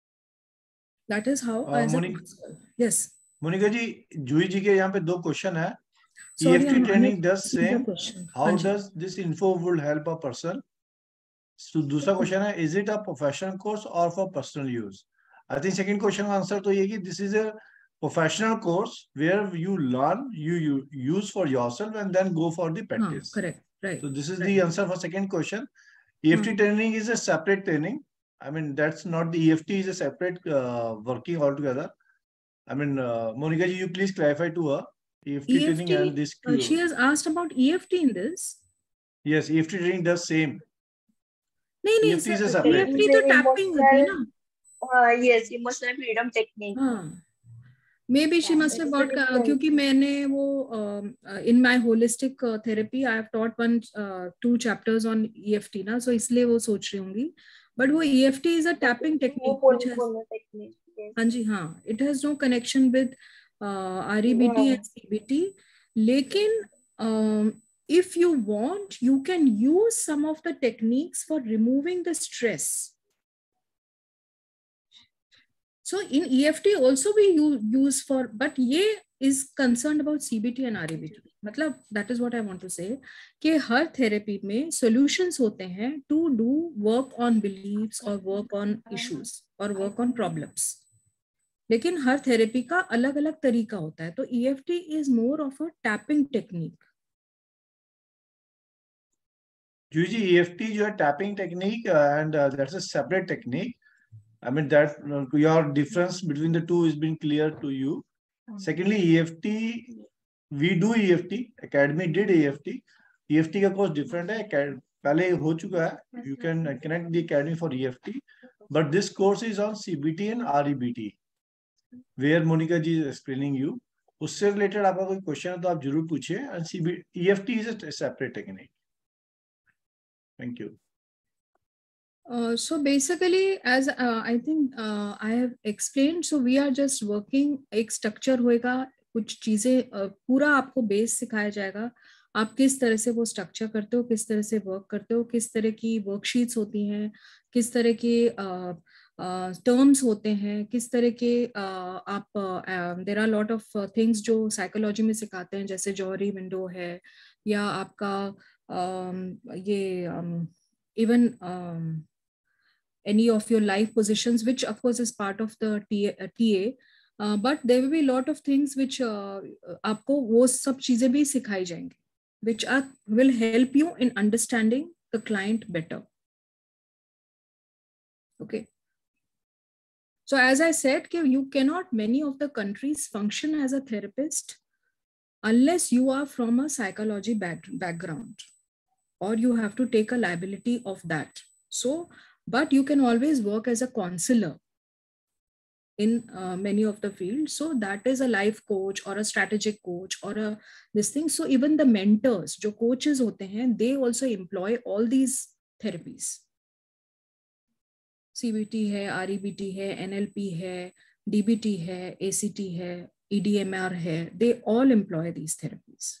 That is how uh, as a counselor. Yes. Monika जी, जूही जी के यहाँ पे दो क्वेश्चन है. Sorry, E F T training does same. How Anji. does this info would help a person? So दूसरा क्वेश्चन है, is it a professional course or for personal use? I think second question answer तो ये कि this is a professional course where you learn, you, you use for yourself and then go for the practice. हाँ, correct, right. So this is right. the answer for second question. E F T hmm. training is a separate training. I mean that's not the E F T is a separate uh, working altogether. I mean uh, Monica ji, you please clarify to her. E F T, E F T training and this. Uh, she has asked about E F T in this. Yes, E F T training does same. नहीं नहीं, E F T is a separate. E F T तो tapping होती है ना. Uh, yes, emotional freedom technique. हाँ. Maybe she must have got, uh, क्योंकि मैंने वो uh, in my holistic uh, therapy I have taught one uh, two chapters on E F T ना, so इसलिए वो सोच रही होंगी. But वो E F T is a tapping technique. वो technique. हाँ जी हाँ. It has no connection with uh, R E B T yeah. and C B T. लेकिन um, if you want, you can use some of the techniques for removing the stress. So in E F T also we use for, but ये is concerned about C B T and R E B T. मतलब that is what I want to say कि हर therapy में solutions होते हैं to do work on beliefs or work on issues or work on problems. लेकिन हर therapy का अलग अलग तरीका होता है. तो E F T is more of a tapping technique. Ji E F T जो है tapping technique and uh, that's a separate technique. I mean that uh, your difference between the two is been clear to you. Secondly, E F T, we do E F T. Academy did E F T. E F T का course different है. पहले हो चुका है. You can connect the academy for E F T. But this course is on C B T and R E B T, where Monica ji is explaining you. उससे related आपका कोई question है तो आप जरूर पूछिए. And C B T, E F T is a separate technique. Thank you. Uh, so basically, as uh, I think uh, I have explained, so we are just working. एक structure होएगा, कुछ चीजें uh, पूरा आपको base सिखाया जाएगा. आप किस तरह से वो structure करते हो, किस तरह से work करते हो, किस तरह की worksheets होती हैं, किस तरह के uh, uh, terms होते हैं, किस तरह के uh, आप uh, there are lot of uh, things जो psychology में सिखाते हैं, जैसे जॉहरी विंडो है, या आपका um, ये um, even um, any of your life positions, which of course is part of the T A, uh, T A uh, but there will be a lot of things which uh, आपको वो सब चीजें भी सिखाई जाएंगी, which are will help you in understanding the client better. Okay. So as I said, you cannot, many of the countries function as a therapist unless you are from a psychology back, background, or you have to take a liability of that. So, but you can always work as a counselor in uh, many of the fields. So that is a life coach or a strategic coach or a this thing. So even the mentors, जो coaches होते हैं, they also employ all these therapies. C B T है, R E B T है, N L P है, D B T है, A C T है, E D M R है. They all employ these therapies.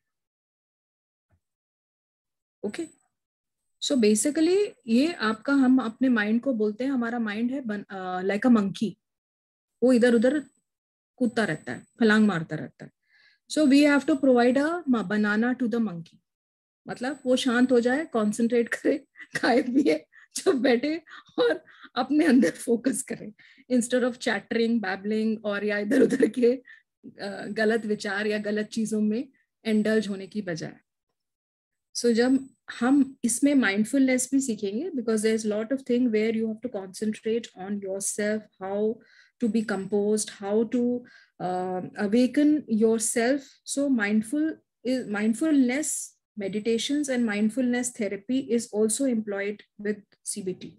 Okay. So basically ये आपका, हम अपने mind को बोलते हैं, हमारा mind है like a monkey. वो इधर उधर कूदता रहता है, फलांग मारता रहता है. So we have to provide a banana to the monkey. मतलब वो शांत हो जाए, concentrate करे, खाए पिए, चुप बैठे और अपने अंदर फोकस करे, instead of chattering, babbling और या इधर उधर के गलत विचार या गलत चीजों में indulge होने की बजाय. So जब हम इसमें mindfulness भी सीखेंगे, because there's a lot of thing where you have to concentrate on yourself, how to be composed, how to uh, awaken yourself. So mindful is mindfulness meditations and mindfulness therapy is also employed with C B T.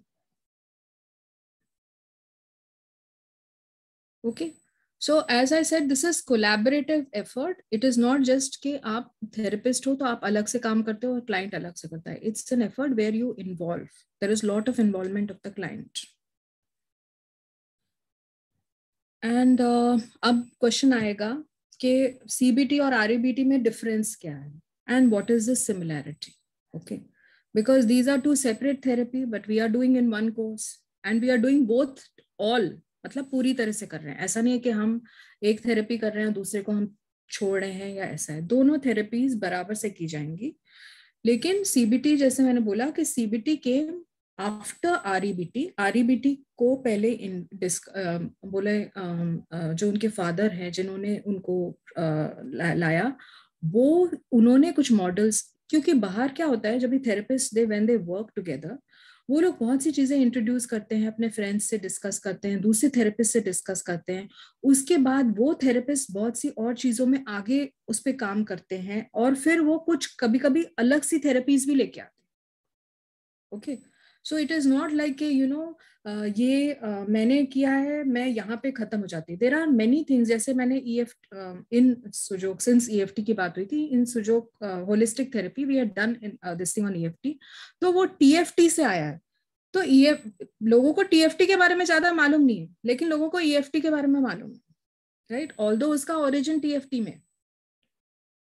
Okay. So as I said, this is collaborative effort. It is not just कि आप therapist हो तो आप अलग से काम करते हो और client अलग से करता है. It's an effort where you involve. There is a lot of involvement of the client. And uh, अब question आएगा कि C B T और R E B T में difference क्या है? And what is the similarity? Okay. Because these are two separate therapy, but we are doing in one course. And we are doing both all. मतलब पूरी तरह से कर रहे हैं. ऐसा नहीं है कि हम एक थेरेपी कर रहे हैं दूसरे को हम छोड़ रहे हैं या ऐसा है. दोनों थेरेपीज बराबर से की जाएंगी. लेकिन सीबीटी, जैसे मैंने बोला कि सीबीटी के आफ्टर आरईबीटी, आरईबीटी को पहले इन डिस्क बोले जो उनके फादर हैं जिन्होंने उनको ला, लाया, वो उन्होंने कुछ मॉडल्स, क्योंकि बाहर क्या होता है जब भी therapist they when they work together, वो लोग बहुत सी चीजें इंट्रोड्यूस करते हैं, अपने फ्रेंड्स से डिस्कस करते हैं, दूसरे थेरेपिस्ट से डिस्कस करते हैं, उसके बाद वो थेरेपिस्ट बहुत सी और चीजों में आगे उस पर काम करते हैं और फिर वो कुछ कभी कभी अलग सी थेरेपीज भी लेके आते हैं. Okay, so it is not like you know ये uh, मैंने किया है मैं यहाँ पे खत्म हो जाती है. There are many things. जैसे मैंने E F in Sujog, since EFT की बात हुई थी, in Sujog holistic therapy we had done in this thing on EFT, तो वो टीएफटी से आया है. तो ईएफ लोगों को टीएफटी के बारे में ज्यादा मालूम नहीं है, लेकिन लोगों को ईएफटी के बारे में मालूम है, राइट, ऑल्दो उसका ओरिजिन टीएफटी में.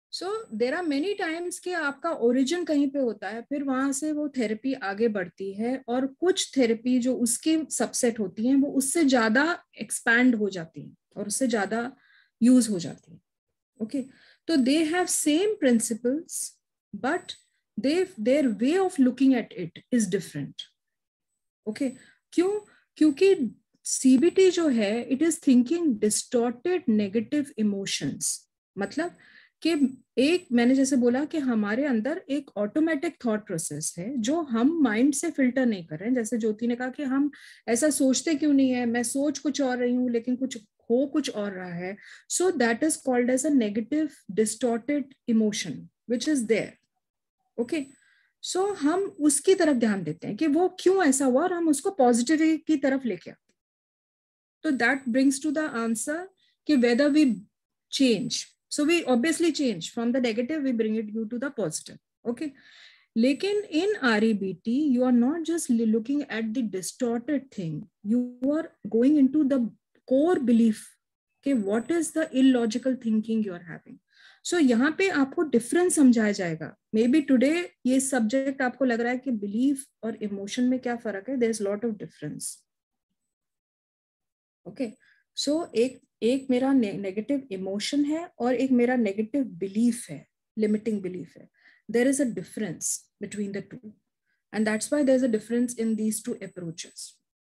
So there are many times कि आपका ओरिजिन कहीं पे होता है, फिर वहां से वो थेरेपी आगे बढ़ती है, और कुछ थेरेपी जो उसकी सबसेट होती हैं वो उससे ज्यादा एक्सपैंड हो जाती हैं और उससे ज्यादा यूज हो जाती है। ओके, तो they have same principles but they their way of looking at it is different. Okay, क्यों? क्योंकि सीबीटी जो है it is thinking distorted negative emotions. मतलब कि एक, मैंने जैसे बोला कि हमारे अंदर एक ऑटोमेटिक थॉट प्रोसेस है जो हम माइंड से फिल्टर नहीं कर रहे हैं। जैसे ज्योति ने कहा कि हम ऐसा सोचते क्यों नहीं है, मैं सोच कुछ और रही हूँ लेकिन कुछ हो कुछ और रहा है। So that is called as a negative distorted emotion which is there. Okay, so हम उसकी तरफ ध्यान देते हैं कि वो क्यों ऐसा हुआ और हम उसको पॉजिटिव की तरफ लेके आते हैं। तो that brings to the answer कि whether we change, so we obviously change from the negative, we bring it you to the positive. Okay, lekin in R E B T you are not just looking at the distorted thing, you are going into the core belief okay what is the illogical thinking you are having. so यहाँ पे आपको difference समझाया जाएगा। May be today ये subject आपको लग रहा है कि बिलीफ और इमोशन में क्या फर्क है, there is lot of difference. Okay, so एक एक मेरा नेगेटिव इमोशन है और एक मेरा नेगेटिव बिलीफ है, लिमिटिंग बिलीफ है। There is a difference between the two and that's why there is a difference in these two approaches.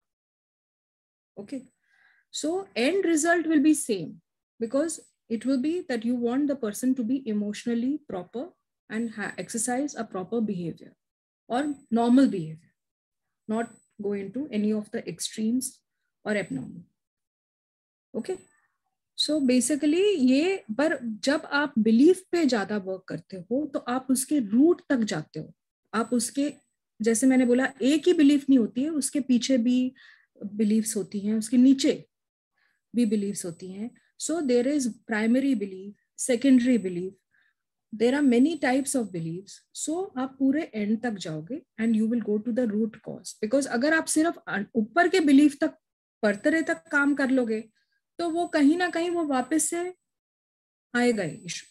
Okay, so and result will be same because it will be that you want the person to be emotionally proper and ha- exercise a proper behavior or normal behavior, not go into any of the extremes or abnormal. Okay, so basically ये, पर जब आप belief पे ज्यादा work करते हो तो आप उसके रूट तक जाते हो। आप उसके, जैसे मैंने बोला, एक ही बिलीफ नहीं होती है, उसके पीछे भी बिलीफ्स होती हैं, उसके नीचे भी बिलीफ्स होती हैं। So there is primary belief, secondary belief, there are many types of beliefs. So आप पूरे end तक जाओगे and you will go to the root cause. Because अगर आप सिर्फ ऊपर के belief तक, परतरे तक काम कर लोगे तो वो कहीं ना कहीं वो वापस से आएगा ही इशू।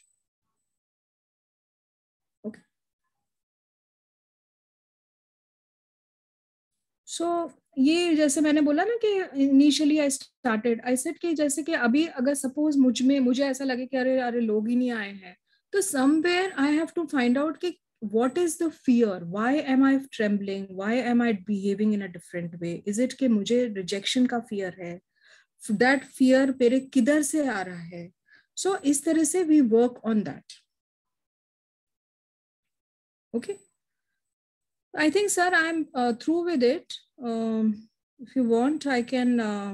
ओके, सो ये जैसे मैंने बोला ना कि initially I started I said कि जैसे कि अभी अगर सपोज मुझ में मुझे ऐसा लगे कि अरे अरे लोग ही नहीं आए हैं, तो somewhere I have to find out कि what is the fear, why am I trembling, why am I behaving in a different way. Is it कि मुझे रिजेक्शन का फियर है, दैट फियर मेरे किधर से आ रहा है। सो so, इस तरह से we work on that. Okay, I think, sir, I'm uh, through with it. Um, if you want, I can. Uh,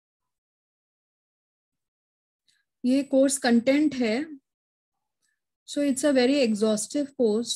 ये course content है, so it's a very exhaustive course.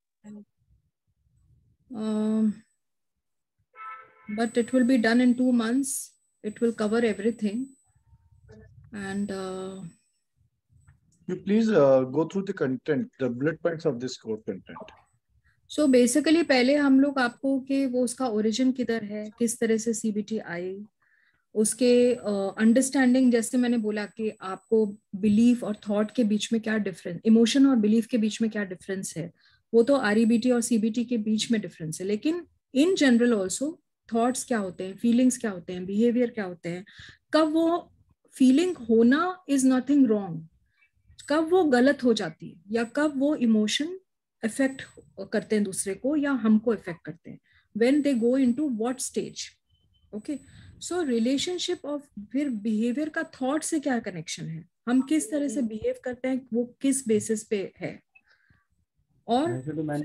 Um, but it will be done in two months. It will cover everything. And uh, you please uh, go through the content, the bullet points of this course content. So so basically पहले हम लोग आपको कि वो उसका origin किधर है, किस तरह से सीबीटी आई, उसके अंडरस्टैंडिंग uh, जैसे मैंने बोला कि आपको बिलीफ और थॉट के बीच में क्या डिफरेंस, इमोशन और बिलीफ के बीच में क्या डिफरेंस है, वो तो आरईबीटी और सीबीटी के बीच में डिफरेंस है। लेकिन इन जनरल ऑल्सो थॉट्स क्या होते हैं, फीलिंग्स क्या होते हैं, बिहेवियर क्या होते हैं, कब वो फीलिंग होना इज नथिंग रॉन्ग, कब वो गलत हो जाती है, या कब वो इमोशन इफेक्ट करते हैं दूसरे को या हमको इफेक्ट करते हैं, when they go into what stage. Okay, so relationship of, फिर बिहेवियर का थॉट से क्या कनेक्शन है, हम किस तरह से बिहेव करते हैं वो किस बेसिस पे है। और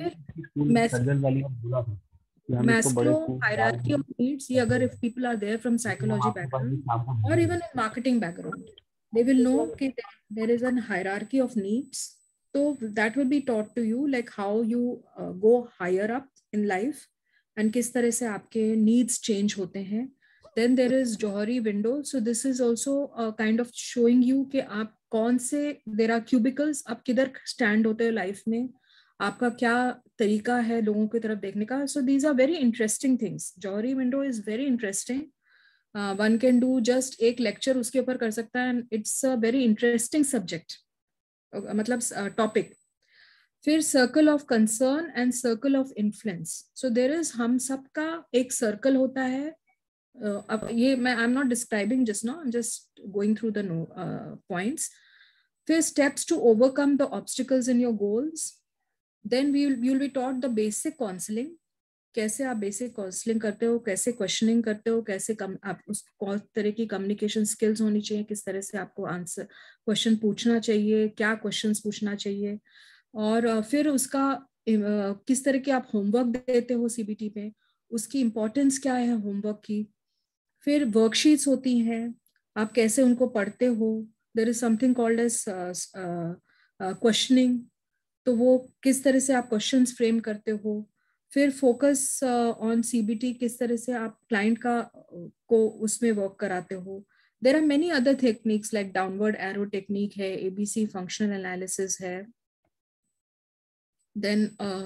मैस्लो हायरार्की ऑफ नीड्स, ये अगर if people are there from psychology background और even in marketing background, they will know कि there is an hierarchy of needs. So that will be taught to you, like how you uh, go higher up in life and किस तरह से आपके needs change होते हैं। Then there is Johari window. So this is also a kind of showing you कि आप कौन से, there are cubicles, आप किधर stand होते हो life में, आपका क्या तरीका है लोगों की तरफ देखने का। So these are very interesting things. Johari window is very interesting. Uh, one can do just एक lecture उसके ऊपर कर सकता है, and it's a very interesting subject. मतलब टॉपिक. फिर circle of concern and circle of influence. So there is, हम सबका एक सर्कल होता है. uh, अब ये मैं I am not describing just now, I am just going through the points. फिर steps to overcome the obstacles in your goals. Then we will be taught the basic counselling. कैसे आप basic counselling करते हो, कैसे questioning करते हो, कैसे कम आप उस कौन तरह की कम्युनिकेशन स्किल्स होनी चाहिए, किस तरह से आपको आंसर क्वेश्चन पूछना चाहिए, क्या क्वेश्चंस पूछना चाहिए, और फिर उसका किस तरह के आप होमवर्क देते हो सीबीटी पे, उसकी इम्पोर्टेंस क्या है होमवर्क की. फिर वर्कशीट्स होती हैं, आप कैसे उनको पढ़ते हो. There is something called as questioning, तो वो किस तरह से आप क्वेश्चंस फ्रेम करते हो. फिर फोकस ऑन सीबीटी, किस तरह से आप क्लाइंट का को उसमें वर्क कराते हो. There are many other techniques like downward arrow technique है, एबीसी फंक्शनल एनालिसिस है. देन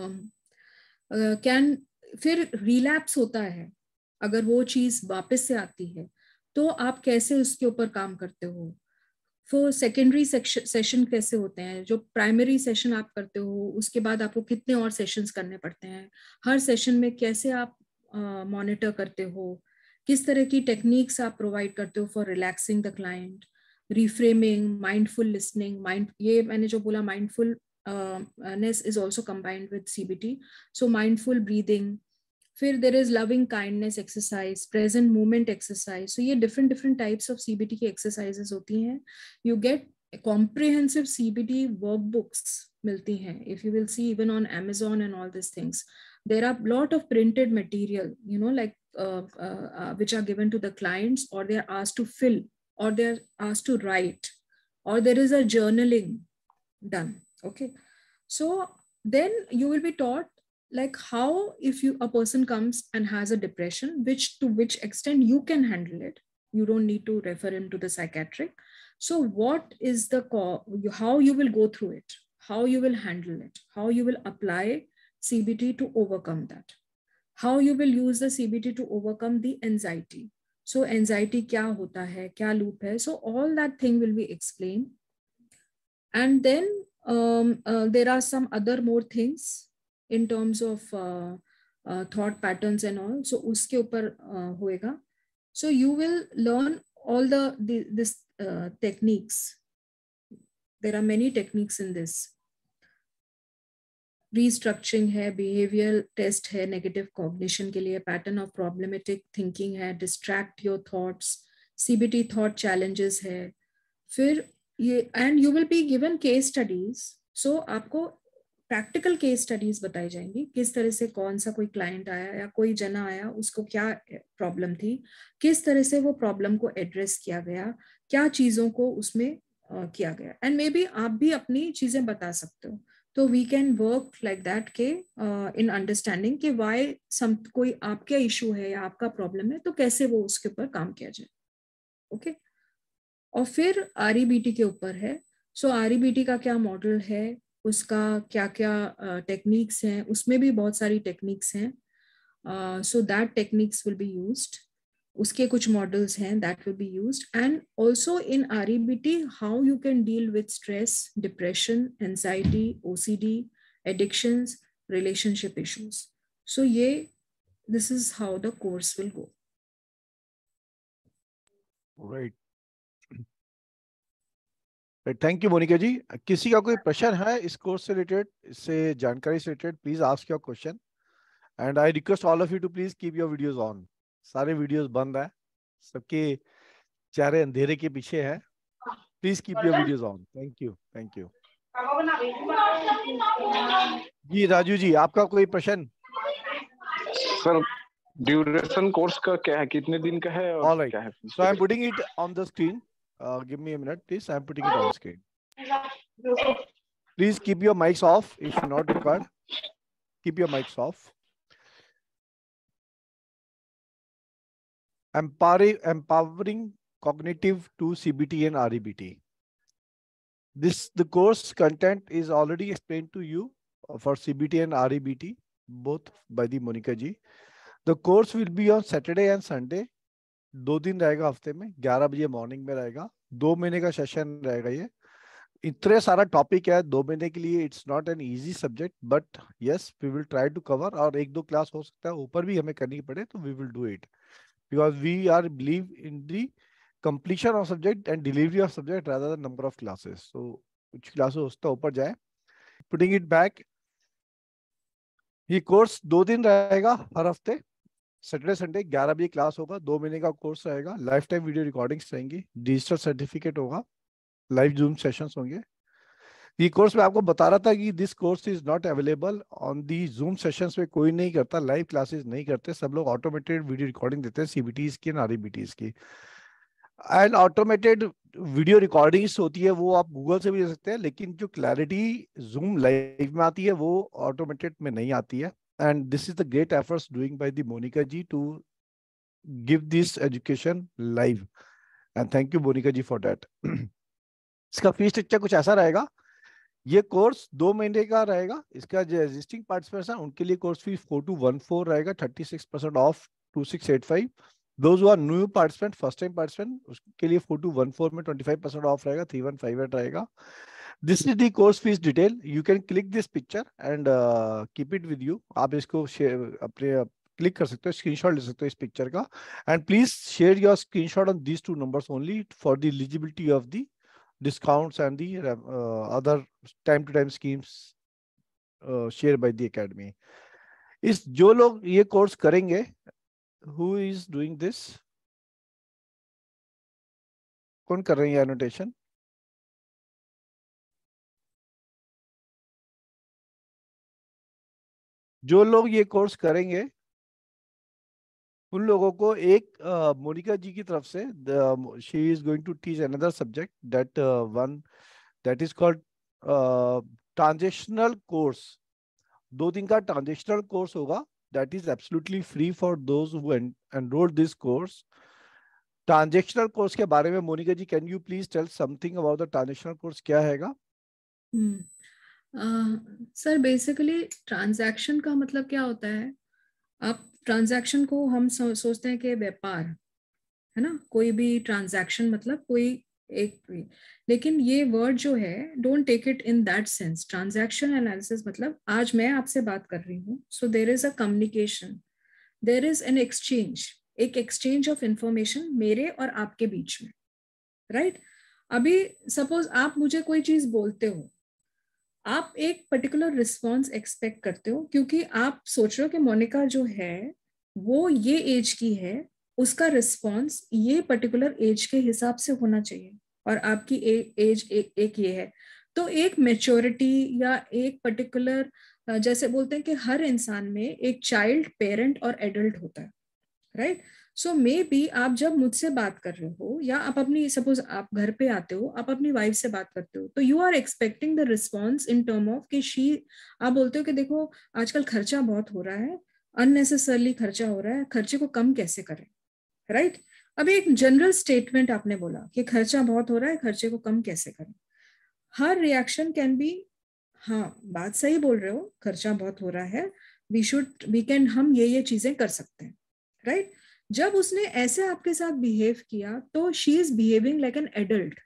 कैन फिर रिलैप्स होता है, अगर वो चीज वापस से आती है तो आप कैसे उसके ऊपर काम करते हो. फिर सेकेंडरी सेशन कैसे होते हैं, जो प्राइमरी सेशन आप करते हो उसके बाद आपको कितने और सेशंस करने पड़ते हैं, हर सेशन में कैसे आप मॉनिटर uh, करते हो, किस तरह की टेक्निक्स आप प्रोवाइड करते हो for relaxing the client. Reframing, mindful listening, mind ये मैंने जो बोला mindfulness is also combined with CBT. So mindful breathing. फिर there is loving kindness exercise, present moment exercise. So ये different different types of CBT की exercises होती हैं. You get comprehensive CBT workbooks मिलती हैं. If you will see even on Amazon and all these things, there are lot of printed material, you know, like uh, uh, uh, which are given to the clients, or they are asked to fill, or they are asked to write, or there is a journaling done. Okay, so then you will be taught like how, if you a person comes and has a depression, which to which extent you can handle it. You don't need to refer him to the psychiatric. So what is the how you will go through it, how you will handle it, how you will apply C B T to overcome that, how you will use the C B T to overcome the anxiety. So anxiety kya hota hai, kya loop hai, so all that thing will be explained. And then um, uh, there are some other more things in terms of uh, uh, thought patterns and all. So uske upar uh, hoega. So you will learn all the, the this uh, techniques. There are many techniques in this. Restructuring है, behavioral test है, negative cognition के लिए, pattern of problematic thinking है, distract your thoughts, C B T thought challenges है. फिर ये and you will be given case studies. So आपको practical case studies बताई जाएंगी, किस तरह से कौन सा कोई क्लाइंट आया या कोई जना आया, उसको क्या प्रॉब्लम थी, किस तरह से वो प्रॉब्लम को एड्रेस किया गया, क्या चीजों को उसमें uh, किया गया. एंड मे बी आप भी अपनी चीजें बता सकते हो. तो we can work like that के इन अंडरस्टैंडिंग कि वाई सम कोई आपका इशू है या आपका प्रॉब्लम है, तो कैसे वो उसके ऊपर काम किया जाए. Okay okay? और फिर आरईबीटी के ऊपर है. सो आरईबीटी का क्या मॉडल है, उसका क्या क्या टेक्निक्स हैं, उसमें भी बहुत सारी टेक्निक्स हैं. So that techniques will be used. उसके कुछ मॉडल्स हैं that will be used. And also in REBT how you can deal with stress, depression, anxiety, OCD, addictions, relationship issues. So ये this is how the course will go. Right, thank you Monika ji. किसी का कोई प्रश्न है इस course से related, इससे जानकारी से related, please ask your question. And I request all of you to please keep your videos on. सारे वीडियोस बंद है, सबके चेहरे अंधेरे के पीछे है. Please keep your videos on. Thank you, thank you. जी राजू जी, आपका कोई प्रश्न? सर ड्यूरेशन कोर्स का क्या है, कितने दिन का है और right. क्या है? So I am putting it on the screen. Uh, give me a minute, please. I am putting it on the screen. Please keep your mics off if not required. Keep your mics off. Empowering, empowering cognitive to C B T and R E B T. This the course content is already explained to you for C B T and R E B T, both by the Monica ji. The course will be on Saturday and Sunday. दो दिन रहेगा हफ्ते में, ग्यारह बजे morning में रहेगा. दो महीने का सेशन रहेगा ये. इतने सारा टॉपिक है दो महीने के लिए, it's not an easy subject, but yes we will try to cover, और एक दो क्लास हो सकता है ऊपर भी हमें करनी पड़े तो we will do it, because we are believe in the completion of subject and delivery of subject rather than number of classes. So कुछ क्लासेस उसका ऊपर जाए. Putting it back, ये कोर्स दो दिन रहेगा हर हफ्ते, सैटरडे संडे ग्यारह बजे क्लास होगा, दो महीने का कोर्स रहेगा, लाइफ टाइम वीडियो रिकॉर्डिंग्स रहेंगी, डिजिटल सर्टिफिकेट होगा, लाइव जूम सेशंस होंगे. ये कोर्स में आपको बता रहा था कि this course is not available on the Zoom sessions में, कोई नहीं करता, लाइव क्लासेस नहीं करते, सब लोग ऑटोमेटेड वीडियो रिकॉर्डिंग देते हैं सीबीटीज की, आरईबीटीज की. एंड ऑटोमेटेड वीडियो रिकॉर्डिंग्स होती है, वो आप गूगल से भी ले सकते हैं, लेकिन जो क्लैरिटी जूम लाइव में आती है वो ऑटोमेटेड में नहीं आती है. And this is the great efforts doing by the Monica ji to give this education live, and thank you Monika ji for that. इसका फीस स्ट्रक्चर कुछ ऐसा रहेगा, ये कोर्स दो महीने का रहेगा, इसका जो एग्जिस्टिंग पार्टिसिपेंट्स हैं उनके लिए course fees four two one four रहेगा, thirty six percent of two six eight five. Those who are new participant, first time participant, उसके लिए four two one four में twenty-five percent off रहेगा, three one five eight रहेगा. This is the course fees detail. You can click this picture and uh, keep it with you. आप इसको share अपने click कर सकते हो, स्क्रीनशॉट ले सकते हो इस पिक्चर का, and please share your screenshot on these two numbers only for the eligibility of the discounts and the uh, other time to time schemes uh, shared by the academy. इस जो लोग ये course करेंगे, who is doing this? कौन कर रही है annotation? जो लोग ये कोर्स करेंगे उन लोगों को एक मोनिका जी की तरफ से she is going to teach another subject, that one that is called transactional course. दो दिन का ट्रांजेक्शनल कोर्स होगा, that is absolutely free for those who en enroll this course. Transactional course के बारे में मोनिका जी, can you please tell something about the transactional course, क्या हैगा? Sir basically transaction का मतलब क्या होता है, आप ट्रांजैक्शन को हम सो, सोचते हैं कि व्यापार है ना, कोई भी ट्रांजैक्शन मतलब कोई एक भी, लेकिन ये वर्ड जो है don't take it in that sense. Transaction analysis मतलब आज मैं आपसे बात कर रही हूँ, so there is a communication, there is an exchange, एक एक्सचेंज ऑफ इंफॉर्मेशन मेरे और आपके बीच में, राइट right? अभी सपोज आप मुझे कोई चीज बोलते हो, आप एक पर्टिकुलर रिस्पॉन्स एक्सपेक्ट करते हो, क्योंकि आप सोच रहे हो कि मोनिका जो है वो ये एज की है, उसका रिस्पॉन्स ये पर्टिकुलर एज के हिसाब से होना चाहिए, और आपकी एज एक, एक ये है. तो एक मैच्योरिटी या एक पर्टिकुलर, जैसे बोलते हैं कि हर इंसान में एक चाइल्ड, पेरेंट और एडल्ट होता है, राइट. सो मे बी आप जब मुझसे बात कर रहे हो, या आप अपनी सपोज आप घर पे आते हो, आप अपनी वाइफ से बात करते हो, तो you are expecting the response in term of कि शी, आप बोलते हो कि देखो आजकल खर्चा बहुत हो रहा है, अननेसेसरली खर्चा हो रहा है, खर्चे को कम कैसे करें, राइट right? अभी एक जनरल स्टेटमेंट आपने बोला कि खर्चा बहुत हो रहा है, खर्चे को कम कैसे करें. हर रिएक्शन कैन बी, हाँ बात सही बोल रहे हो, खर्चा बहुत हो रहा है, वी शुड वी कैन, हम ये ये चीजें कर सकते हैं, राइट right? जब उसने ऐसे आपके साथ बिहेव किया तो she is behaving like an adult,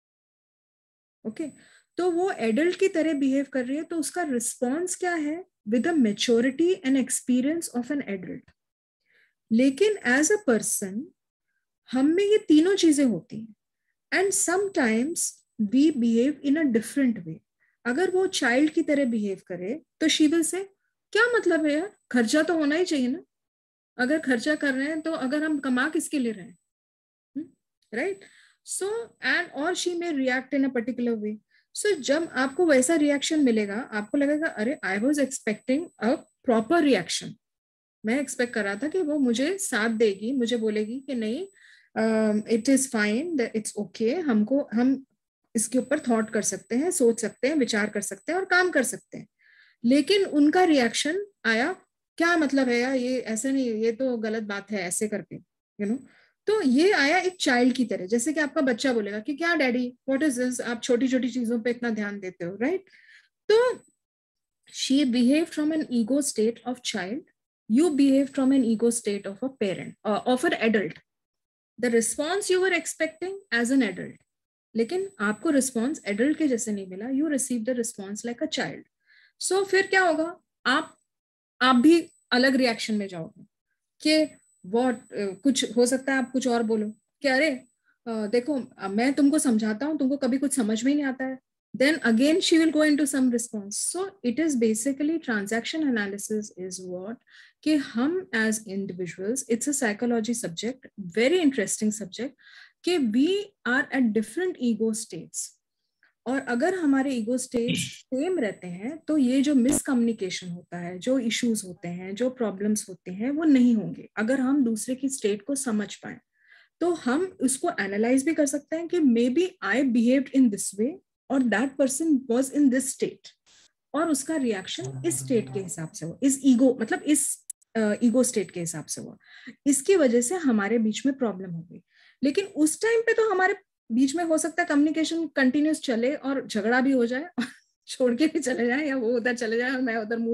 okay, तो वो एडल्ट की तरह बिहेव कर रही है, तो उसका रिस्पॉन्स क्या है, with the maturity and experience of an adult. लेकिन एज अ पर्सन हम में ये तीनों चीजें होती हैं, and sometimes we behave in a different way. अगर वो चाइल्ड की तरह बिहेव करे तो शी विल से, क्या मतलब है यार, खर्चा तो होना ही चाहिए ना, अगर खर्चा कर रहे हैं तो अगर हम कमा किसके लिए रहे हैं, राइट. सो एंड और she may react in a particular way. So जब आपको वैसा रिएक्शन मिलेगा, आपको लगेगा अरे I was expecting a proper reaction, मैं एक्सपेक्ट कर रहा था कि वो मुझे साथ देगी, मुझे बोलेगी कि नहीं it is fine, it's okay, हमको हम इसके ऊपर थॉट कर सकते हैं, सोच सकते हैं, विचार कर सकते हैं और काम कर सकते हैं. लेकिन उनका रिएक्शन आया, क्या मतलब है यार, ये ऐसे नहीं, ये तो गलत बात है ऐसे करके, यू नो. तो ये आया एक चाइल्ड की तरह, जैसे कि आपका बच्चा बोलेगा कि क्या डैडी व्हाट इज दिस, आप छोटी छोटी चीजों पे इतना ध्यान देते हो, राइट. तो she behave from an ego state of child, you behave from an ego state of a parent, uh, of an adult. The response you were expecting as an adult, लेकिन आपको रिस्पॉन्स एडल्ट के जैसे नहीं मिला, you receive the response like a child. So फिर क्या होगा, आप आप भी अलग रिएक्शन में जाओगे कि व्हाट, कुछ हो सकता है आप कुछ और बोलो कि अरे uh, देखो uh, मैं तुमको समझाता हूँ, तुमको कभी कुछ समझ में ही नहीं आता है, then again she will go into some response. So it is basically transaction analysis is what कि हम as individuals, it's a psychology subject, very interesting subject, कि we are at different ego states, और अगर हमारे ego state same रहते हैं तो ये जो मिसकम्युनिकेशन होता है, जो इश्यूज होते हैं, जो प्रॉब्लम्स होते हैं, वो नहीं होंगे अगर हम दूसरे की स्टेट को समझ पाए। तो हम उसको एनालाइज भी कर सकते हैं कि may be I behaved in this way और that person was in this state, और उसका रिएक्शन इस स्टेट के हिसाब से हुआ, इस ईगो मतलब इस ईगो uh, स्टेट के हिसाब से हुआ, इसकी वजह से हमारे बीच में प्रॉब्लम हो गई। लेकिन उस टाइम पे तो हमारे बीच में हो सकता है कम्युनिकेशन कंटिन्यूस चले और झगड़ा भी हो जाए और छोड़ के भी चले जाए, या वो उधर चले जाए और मैं उधर मुंह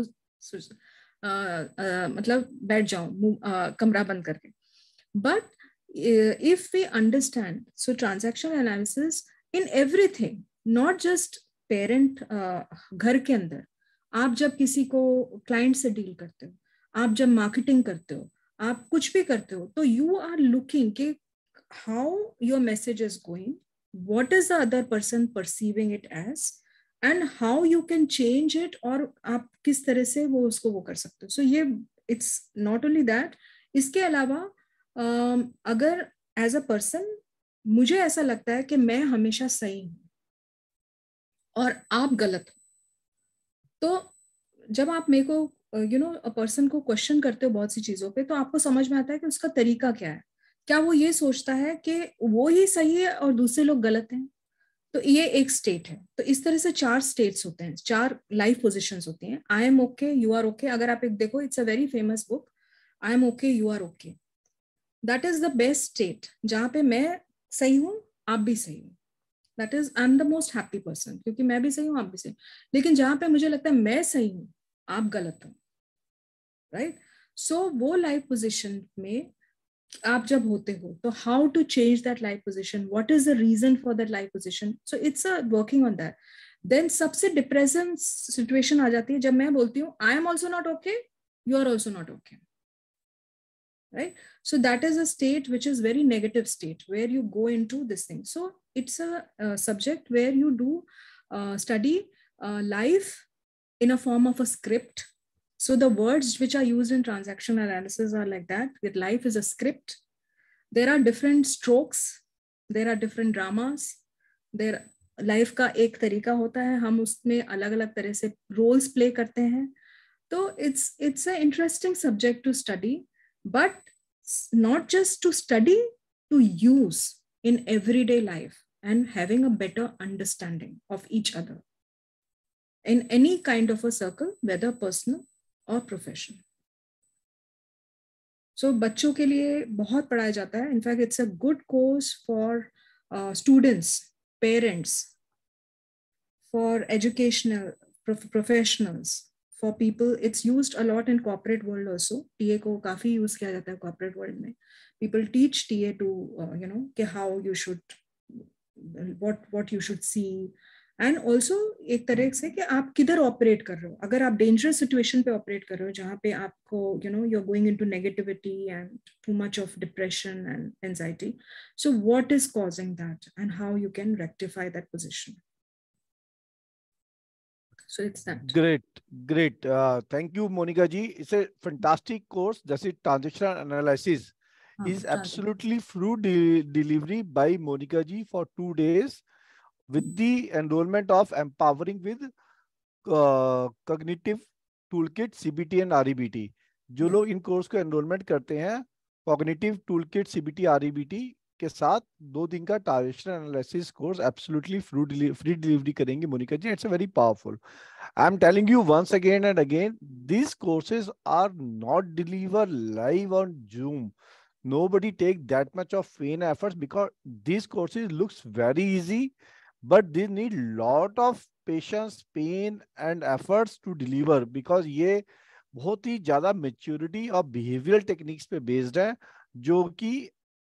मतलब बैठ जाऊं कमरा बंद करके। But if we understand, so transaction analysis in everything, not just parent, घर के अंदर आप जब किसी को क्लाइंट से डील करते हो, आप जब मार्केटिंग करते हो, आप कुछ भी करते हो, तो यू आर लुकिंग कि how your message is going, what is the other person perceiving it as, and how you can change it, और आप किस तरह से वो उसको वो कर सकते हो। so ये it's not only that, इसके अलावा uh, अगर as a person मुझे ऐसा लगता है कि मैं हमेशा सही हूँ और आप गलत हो, तो जब आप मेरे को यू नो अ पर्सन को क्वेश्चन करते हो बहुत सी चीजों पे, तो आपको समझ में आता है कि उसका तरीका क्या है। क्या वो ये सोचता है कि वो ही सही है और दूसरे लोग गलत हैं? तो ये एक स्टेट है। तो इस तरह से चार स्टेट्स होते हैं, चार लाइफ पोजीशंस होती हैं। I am okay, you are okay. अगर आप एक देखो, it's a very famous book, I am okay you are okay. That is the best state, जहां पे मैं सही हूं, आप भी सही हो। That is I am the most happy person, क्योंकि मैं भी सही हूँ, आप भी सही। लेकिन जहां पे मुझे लगता है मैं सही हूँ, आप गलत हो, राइट? सो वो लाइफ पोजीशन में आप जब होते हो, तो how to change that life position, what is the reason for that life position. So it's a working on that. Then सबसे डिप्रेसिंग सिचुएशन आ जाती है जब मैं बोलती हूँ I am also not okay, you are also not okay, right? So that is a state which is very negative state, where you go into this thing. So it's a, a subject where you do uh, study uh, life in a form of a script. So the words which are used in transaction analysis are like that, that life is a script. There are different strokes, there are different dramas, there life का एक तरीका होता है, हम उसमें अलग अलग तरह से roles play करते हैं. तो it's it's an interesting subject to study, but not just to study, to use in everyday life and having a better understanding of each other in any kind of a circle, whether personal or professional. So बच्चों के लिए बहुत पढ़ाया जाता है. In fact, it's a good course for uh, students, parents, for educational prof- professionals, for people. It's used a lot in corporate world also. T A को काफी use किया जाता है corporate world में. People teach T A to uh, you know कि how you should, what what you should see, and also एक तरह से कि आप किधर ऑपरेट कर रहे हो. अगर आप dangerous situation पे ऑपरेट कर रहे हो, जहाँ पे आपको you know you're going into negativity and too much of depression and anxiety, so what is causing that and how you can rectify that position. So it's that. Great, great. Uh, thank you, Monica ji. It's a fantastic course. That's it. Transaction analysis हाँ, is absolutely free de- delivery by Monica ji for two days with the enrollment of empowering with uh, cognitive toolkit C B T and R E B T. जो लोग इन course को enrolment करते हैं, cognitive toolkit CBT REBT के साथ दो दिन का transaction analysis course absolutely free free delivery करेंगे Monica ji. It's a very powerful. I am telling you once again and again, these courses are not delivered live on Zoom. Nobody take that much of pain efforts because these courses looks very easy, but they need lot of patience, pain and efforts to deliver because ये बहुत ही ज्यादा maturity और behavioural techniques पे based है, जो कि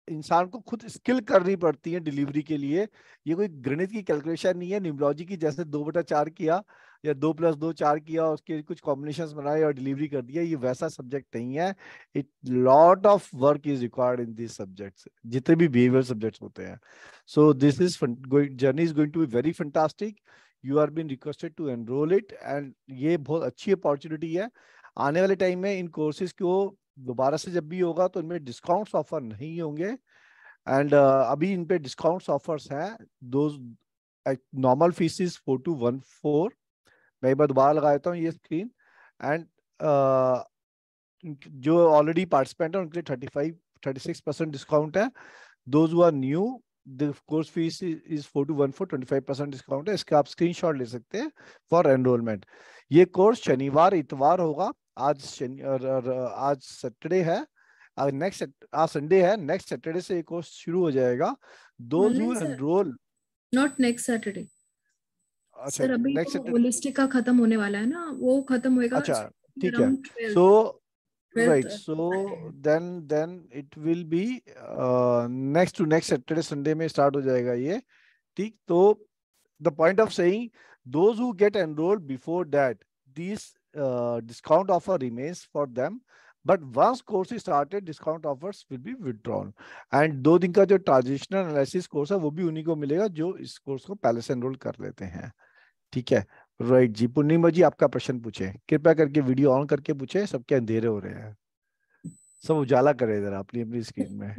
इंसान को खुद स्किल करनी पड़ती है डिलीवरी के लिए। ये कोई गणित की कैलकुलेशन नहीं है, न्यूमरोलॉजी की, जैसे दो बटा चार किया या दो प्लस दो चार किया, उसके कुछ कॉम्बिनेशंस बनाए और डिलीवरी कर दिया। ये वैसा सब्जेक्ट नहीं है। It lot of work is required in this subjects, जितने भी बिहेवियर सब्जेक्ट्स होते हैं। So this is journey is going to be very fantastic. You are been requested to enrol it, and ये बहुत अच्छी अपॉर्चुनिटी है। आने वाले टाइम में इन कोर्सेज को दोबारा से जब भी होगा तो इनमें डिस्काउंट्स ऑफर नहीं होंगे, एंड uh, अभी इन पे डिस्काउंट्स ऑफर्स हैं। दो normal fees is four two one four. मैं एक बार दोबारा लगा देता हूँ ये स्क्रीन, एंड uh, जो ऑलरेडी पार्टिसिपेंट है उनके लिए thirty five thirty six percent discount है। Those who are new, the course fees is four two one four, twenty five percent discount है। इसका आप स्क्रीनशॉट ले सकते हैं फॉर एनरोलमेंट। ये कोर्स शनिवार इतवार होगा। आज शनि और, और आज सैटरडे है, आज नेक्स्ट आज संडे है, नेक्स्ट सैटरडे से ये कोर्स शुरू हो जाएगा। Those who enroll not next Saturday अच्छा सर, अभी नेक्स्ट तो होलिस्टिक का खत्म होने वाला है ना, वो खत्म होएगा। अच्छा ठीक है। So right, so then then it will be next to next Saturday Sunday में स्टार्ट हो जाएगा ये, ठीक। तो the point of saying, those who get enrolled before that, this discount offer remains for them, but once course is started discount offers will be withdrawn. And दो दिन का जो ट्रांजिशनल एनालिसिस कोर्स है वो भी उन्हीं को मिलेगा जो इस कोर्स को पहले से एनरोल कर लेते हैं, ठीक है। राइट जी, पूर्णिमा जी आपका प्रश्न पूछे, कृपया करके वीडियो ऑन करके पूछे, सबके अंधेरे हो रहे हैं, सब उजाला करे जरा अपनी अपनी स्क्रीन में।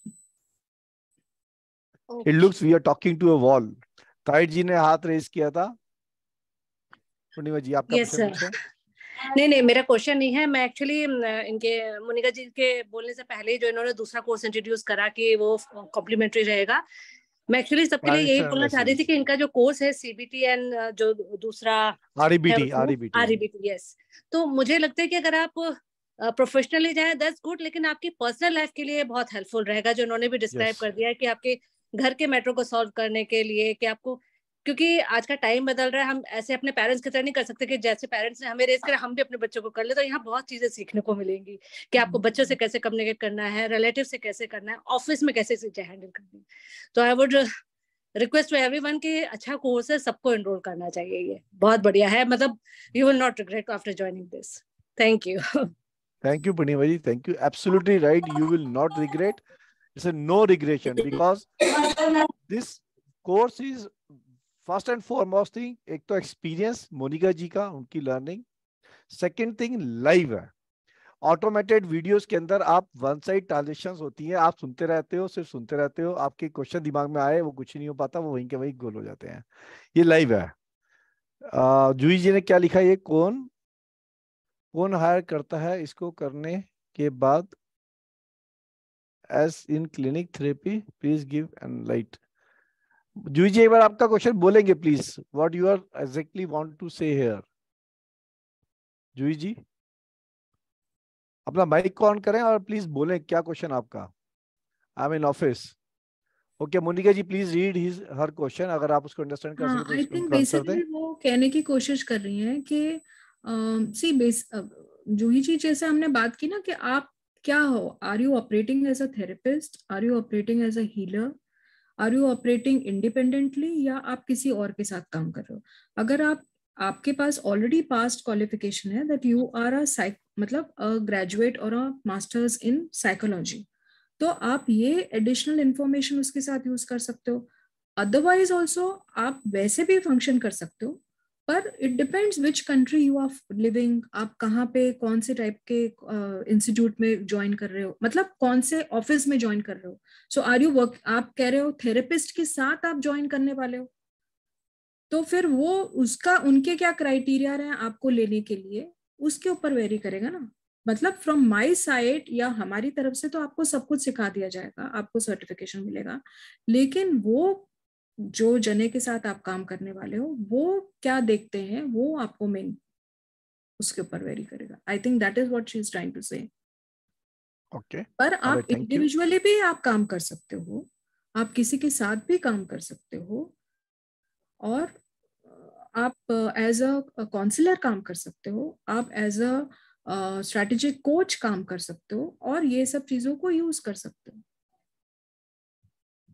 It looks we are talking to a wall. ताइट जी ने हाथ रेज किया था। पूर्णिमा जी आपका yes, प्रश्न पूछे। नहीं नहीं, मेरा क्वेश्चन नहीं है। मैं एक्चुअली इनके मोनिका जी के बोलने से पहले जो इन्होंने दूसरा कोर्स इंट्रोड्यूस करा कि वो कॉम्प्लीमेंट्री रहेगा, मैं एक्चुअली सबके लिए यही बोलना चाह रही थी कि इनका जो कोर्स है सीबीटी एंड जो दूसरा आरईबीटी आरईबीटी आरईबीटी यस, तो मुझे लगता है कि अगर आप प्रोफेशनली जाए दैट्स गुड, लेकिन आपकी पर्सनल लाइफ के लिए बहुत हेल्पफुल रहेगा, जो उन्होंने भी डिस्क्राइब yes. कर दिया है कि आपके घर के मैटर को सॉल्व करने के लिए, कि आपको, क्योंकि आज का टाइम बदल रहा है, हम ऐसे अपने पेरेंट्स की तरह नहीं कर सकते कि जैसे पेरेंट्स ने हमें रेज करा हम भी अपने बच्चों को कर ले। तो यहाँ बहुत चीजें सीखने को मिलेंगी कि आपको बच्चों से कैसे कम्युनिकेट करना है, रिलेटिव से कैसे करना है, ऑफिस में कैसे चीजें हैंडल करनी है। तो I would request to everyone कि अच्छा कोर्स है, सबको एनरोल करना चाहिए, ये बहुत बढ़िया है, मतलब you will not regret after joining this. Thank you. Thank you Purnima ji, thank you, absolutely right, you will not regret, it's a no regression, because this course is first and foremost thing, एक तो experience Monica ji का, उनकी learning, second thing live है। Automated videos के अंदर आप one side transactions होती हैं, आप सुनते रहते हो, सिर्फ सुनते रहते हो, आपके क्वेश्चन दिमाग में आए वो कुछ नहीं हो पाता, वो वहीं के वहीं गोल हो जाते हैं। ये लाइव है। जूही जी ने क्या लिखा, ये कौन कौन हायर करता है इसको करने के बाद, as in clinic therapy, please give and light. Juhi ji एक बार आपका क्वेश्चन बोलेंगे please, what you are exactly want to say here. Juhi ji अपना माइक को ऑन करें और प्लीज बोलें क्या क्वेश्चन आपका। I am in office. Okay Monica ji please read his her question, अगर आप उसको अंडरस्टैंड कर सके तो आई थिंक बेसिकली वो कहने की कोशिश कर रही हैं कि सी बेस जूही जी जैसे हमने बात की ना कि आप क्या हो, are you operating as a therapist, are you operating as a healer, are you operating independently, या आप किसी और के साथ काम कर रहे हो। अगर आप आपके पास ऑलरेडी पास्ट क्वालिफिकेशन है that you are a psych मतलब अ ग्रेजुएट और अ मास्टर्स इन साइकोलॉजी, तो आप ये एडिशनल इंफॉर्मेशन उसके साथ यूज कर सकते हो। अदरवाइज ऑल्सो आप वैसे भी फंक्शन कर सकते हो, पर it depends which country you are living, आप कहाँ पे कौन से टाइप के इंस्टीट्यूट uh, में ज्वाइन कर रहे हो, मतलब कौन से ऑफिस में ज्वाइन कर रहे हो। सो आर यू वर्क, आप कह रहे हो थेरेपिस्ट के साथ आप ज्वाइन करने वाले हो, तो फिर वो उसका उनके क्या क्राइटेरिया रहे आपको लेने के लिए, उसके ऊपर वेरी करेगा ना। मतलब फ्रॉम माय साइड या हमारी तरफ से तो आपको सब कुछ सिखा दिया जाएगा, आपको सर्टिफिकेशन मिलेगा, लेकिन वो जो जने के साथ आप काम करने वाले हो वो क्या देखते हैं वो आपको मेन उसके ऊपर वेरी करेगा। I think that is what she is trying to say. Okay, पर आप इंडिविजुअली भी आप काम कर सकते हो, आप किसी के साथ भी काम कर सकते हो, और आप एज अ काउंसलर काम कर सकते हो, आप एज अ स्ट्रेटेजिक कोच काम कर सकते हो, और ये सब चीजों को यूज कर सकते हो।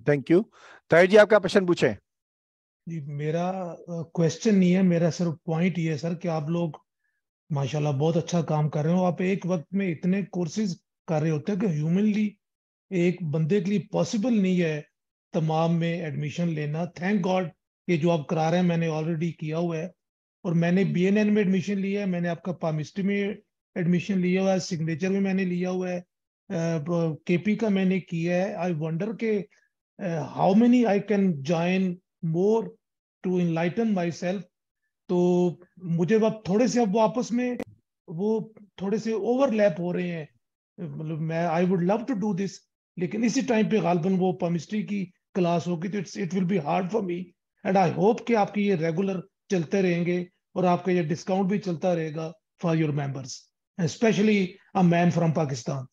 Thank you. ताहिर जी आपका प्रश्न पूछें। जी मेरा क्वेश्चन नहीं है, मेरा सिर्फ पॉइंट ये है सर कि आप लोग माशाल्लाह बहुत अच्छा काम कर रहे हो। आप एक वक्त में इतने कोर्सेज कर रहे होते हैं कि ह्यूमनली एक बंदे के लिए पॉसिबल नहीं है तमाम में एडमिशन लेना। थैंक गॉड ये जो आप करा रहे हैं मैंने ऑलरेडी किया हुआ है, और मैंने बी एन एन में एडमिशन लिया है, मैंने आपका पामिस्ट्री में एडमिशन लिया हुआ है, सिग्नेचर में मैंने लिया हुआ है, केपी का मैंने किया है। आई वंडर के how many I can join more to enlighten myself. तो मुझे अब थोड़े से अब वापस में वो थोड़े से ओवरलैप हो रहे हैं, मतलब मैं I would love to do this, लेकिन इसी टाइम पे गालबन वो केमिस्ट्री की क्लास होगी तो it's it will be hard for me. And I hope कि आपकी ये रेगुलर चलते रहेंगे और आपका ये डिस्काउंट भी चलता रहेगा for your members, specially a man from Pakistan.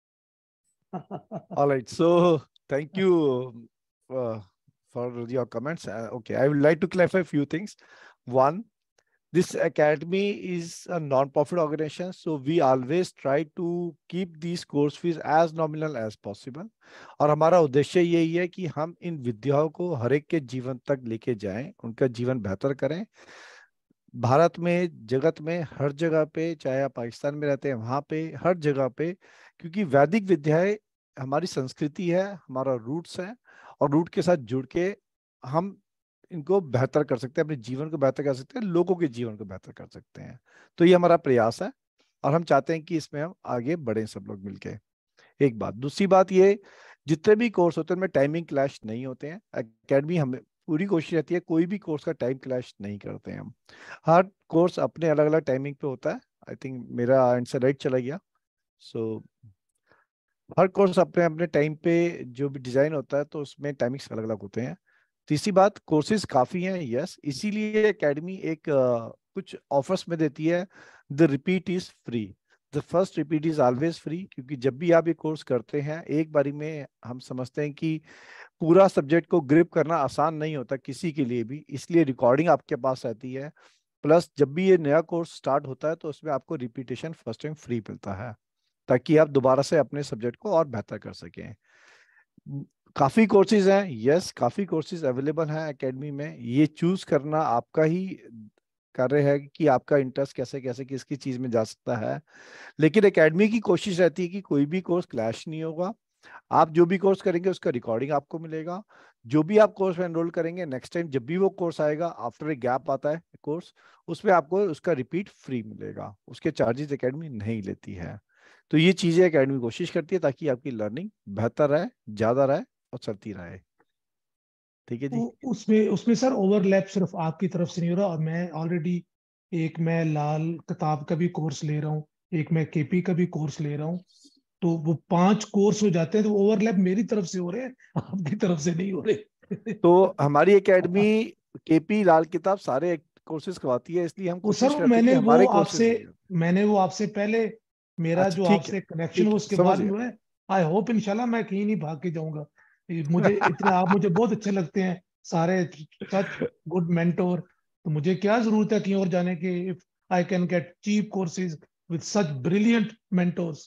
All right, so thank you uh, for your comments. Uh, okay, I would like to clarify a few things. One, this academy is a non-profit organization, so we always try to keep these course fees as nominal as possible. और हमारा उद्देश्य यही है कि हम इन विद्याओं को हर एक के जीवन तक लेके जाएं, उनका जीवन बेहतर करें। भारत में, जगत में, हर जगह पे, चाहे आप पाकिस्तान में रहते हैं वहां पे, हर जगह पे, क्योंकि वैदिक विद्याएं हमारी संस्कृति है, हमारा रूट्स है, और रूट के साथ जुड़ के हम इनको बेहतर कर सकते हैं, अपने जीवन को बेहतर कर सकते हैं, लोगों के जीवन को बेहतर कर सकते हैं। तो ये हमारा प्रयास है और हम चाहते हैं कि इसमें हम आगे बढ़ें सब लोग मिलके। एक बात। दूसरी बात, ये जितने भी कोर्स होते हैं उनमें टाइमिंग क्लैश नहीं होते हैं। एकेडमी हमें पूरी कोशिश रहती है कोई भी कोर्स का टाइम क्लैश नहीं करते हैं हम। हर कोर्स अपने अलग अलग टाइमिंग पे होता है। आई थिंक मेरा आंसर राइट चला गया। सो so, हर कोर्स अपने अपने टाइम पे जो भी डिजाइन होता है तो उसमें टाइमिंग्स अलग अलग होते हैं। तीसरी बात, कोर्सेज काफी हैं, यस, इसीलिए एकेडमी एक uh, कुछ ऑफर्स में देती है। The repeat is free, the first repeat is always free, क्योंकि जब भी आप ये कोर्स करते हैं एक बारी में, हम समझते हैं कि पूरा सब्जेक्ट को ग्रिप करना आसान नहीं होता किसी के लिए भी, इसलिए रिकॉर्डिंग आपके पास रहती है। प्लस जब भी ये नया कोर्स स्टार्ट होता है तो उसमें आपको रिपीटेशन फर्स्ट टाइम फ्री मिलता है, ताकि आप दोबारा से अपने सब्जेक्ट को और बेहतर कर सकें। काफी कोर्सेज हैं, यस, काफी कोर्सेज अवेलेबल हैं एकेडमी में। ये चूज करना आपका ही कार्य है कि आपका इंटरेस्ट कैसे कैसे किसकी चीज में जा सकता है। लेकिन एकेडमी की कोशिश रहती है कि कोई भी कोर्स क्लैश नहीं होगा। आप जो भी कोर्स करेंगे उसका रिकॉर्डिंग आपको मिलेगा। जो भी आप कोर्स में एनरोल करेंगे, नेक्स्ट टाइम जब भी वो कोर्स आएगा, आफ्टर ए गैप आता है कोर्स, उसमें आपको उसका रिपीट फ्री मिलेगा। उसके चार्जेस एकेडमी नहीं लेती है। तो ये चीजें एकेडमी कोशिश करती है ताकि आपकी लर्निंग बेहतर रहे, ज्यादा रहे और चलती रहे। ठीक है जी। उसमें उसमें सर ओवरलैप सिर्फ आपकी तरफ से नहीं हो रहा, और मैं ऑलरेडी एक मैं लाल किताब का भी कोर्स ले रहा हूँ, एक मैं केपी का भी कोर्स ले रहा हूँ, तो वो पांच कोर्स हो जाते हैं। तो ओवरलैप मेरी तरफ से हो रहे हैं, आपकी तरफ से नहीं हो रहे। तो हमारी एकेडमी केपी लाल किताब सारे कोर्सेज करवाती है, इसलिए हम कोशिश करते हैं कि हमारे कोर्सेज मैंने वो आपसे पहले मेरा जो आपसे कनेक्शन है उसके बाद में है। आई होप इंशाल्लाह मैं कहीं नहीं भाग के जाऊंगा। मुझे इतना आप मुझे बहुत अच्छे लगते हैं सारे, सच गुड मेंटोर। तो मुझे क्या जरूरत है कहीं और जाने की, if I can get cheap courses with such brilliant mentors.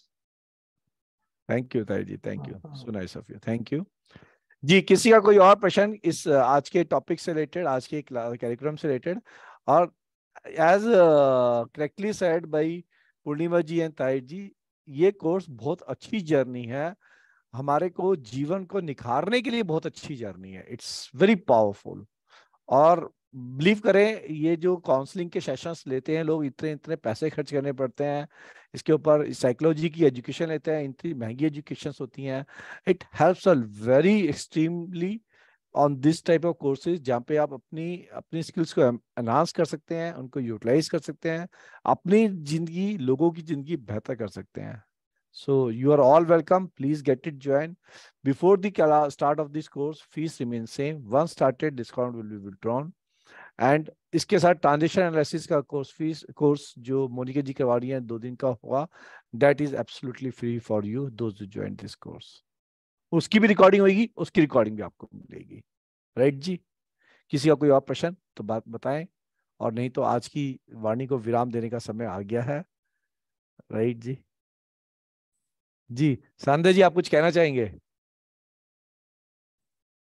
Thank you ताई ji, thank you, so nice of you, thank you ji. किसी का कोई और प्रश्न इस आज के टॉपिक से रिलेटेड, आज के कार्यक्रम से रिलेटेड? और as correctly said by Purnima ji and ताई जी, ये कोर्स बहुत अच्छी जर्नी है, हमारे को जीवन को निखारने के लिए बहुत अच्छी जर्नी है। It's very powerful. और बिलीव करें, ये जो काउंसलिंग के सेशंस लेते हैं लोग, इतने इतने पैसे खर्च करने पड़ते हैं इसके ऊपर, साइकोलॉजी की एजुकेशन लेते हैं, इतनी महंगी एजुकेशन होती हैं। It helps a very extremely on this type of courses, जहाँ पे आप अपनी अपनी स्किल्स को एनहांस कर सकते हैं, उनको यूटिलाइज कर सकते हैं, अपनी जिंदगी, लोगों की जिंदगी बेहतर कर सकते हैं। So you are all welcome. Please get it joined. Before the start of this course, fees remain same. Once started, discount will be withdrawn. And इसके साथ ट्रांजेक्शन एनालिसिस का कोर्स फीस कोर्स जो मोनिका जी करवा रही हैं दो दिन का होगा, that is absolutely free for you those who join this course. उसकी भी रिकॉर्डिंग होगी, उसकी रिकॉर्डिंग भी आपको मिलेगी। राइट जी। किसी का कोई और प्रश्न तो बात बताएं, और नहीं तो आज की वाणी को विराम देने का समय आ गया है। राइट जी। जी सांध्या जी, आप कुछ कहना चाहेंगे?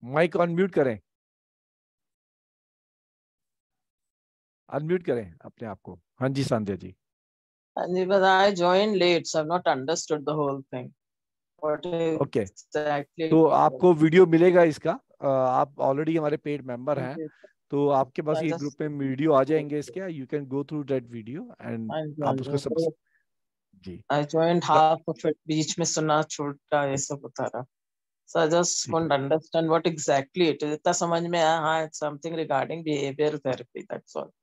माइक अनम्यूट करें, अनम्यूट करें अपने आप को। हाँ जी संध्या जी। हाँ जी, but I joined late, so I've not understood the whole thing. What okay okay. exactly? तो आपको वीडियो मिलेगा इसका, आप ऑलरेडी हमारे पेड मेंबर हैं, तो आपके पास ये ग्रुप में वीडियो आ जाएंगे इसके, you can go through that video and आप उसको समझ। जी I joined half of it, बीच में सुना छोटा ये सब बता रहा, so I just couldn't understand what exactly it is. इतना समझ में आया, हाँ it's something regarding behavioral therapy, that's all.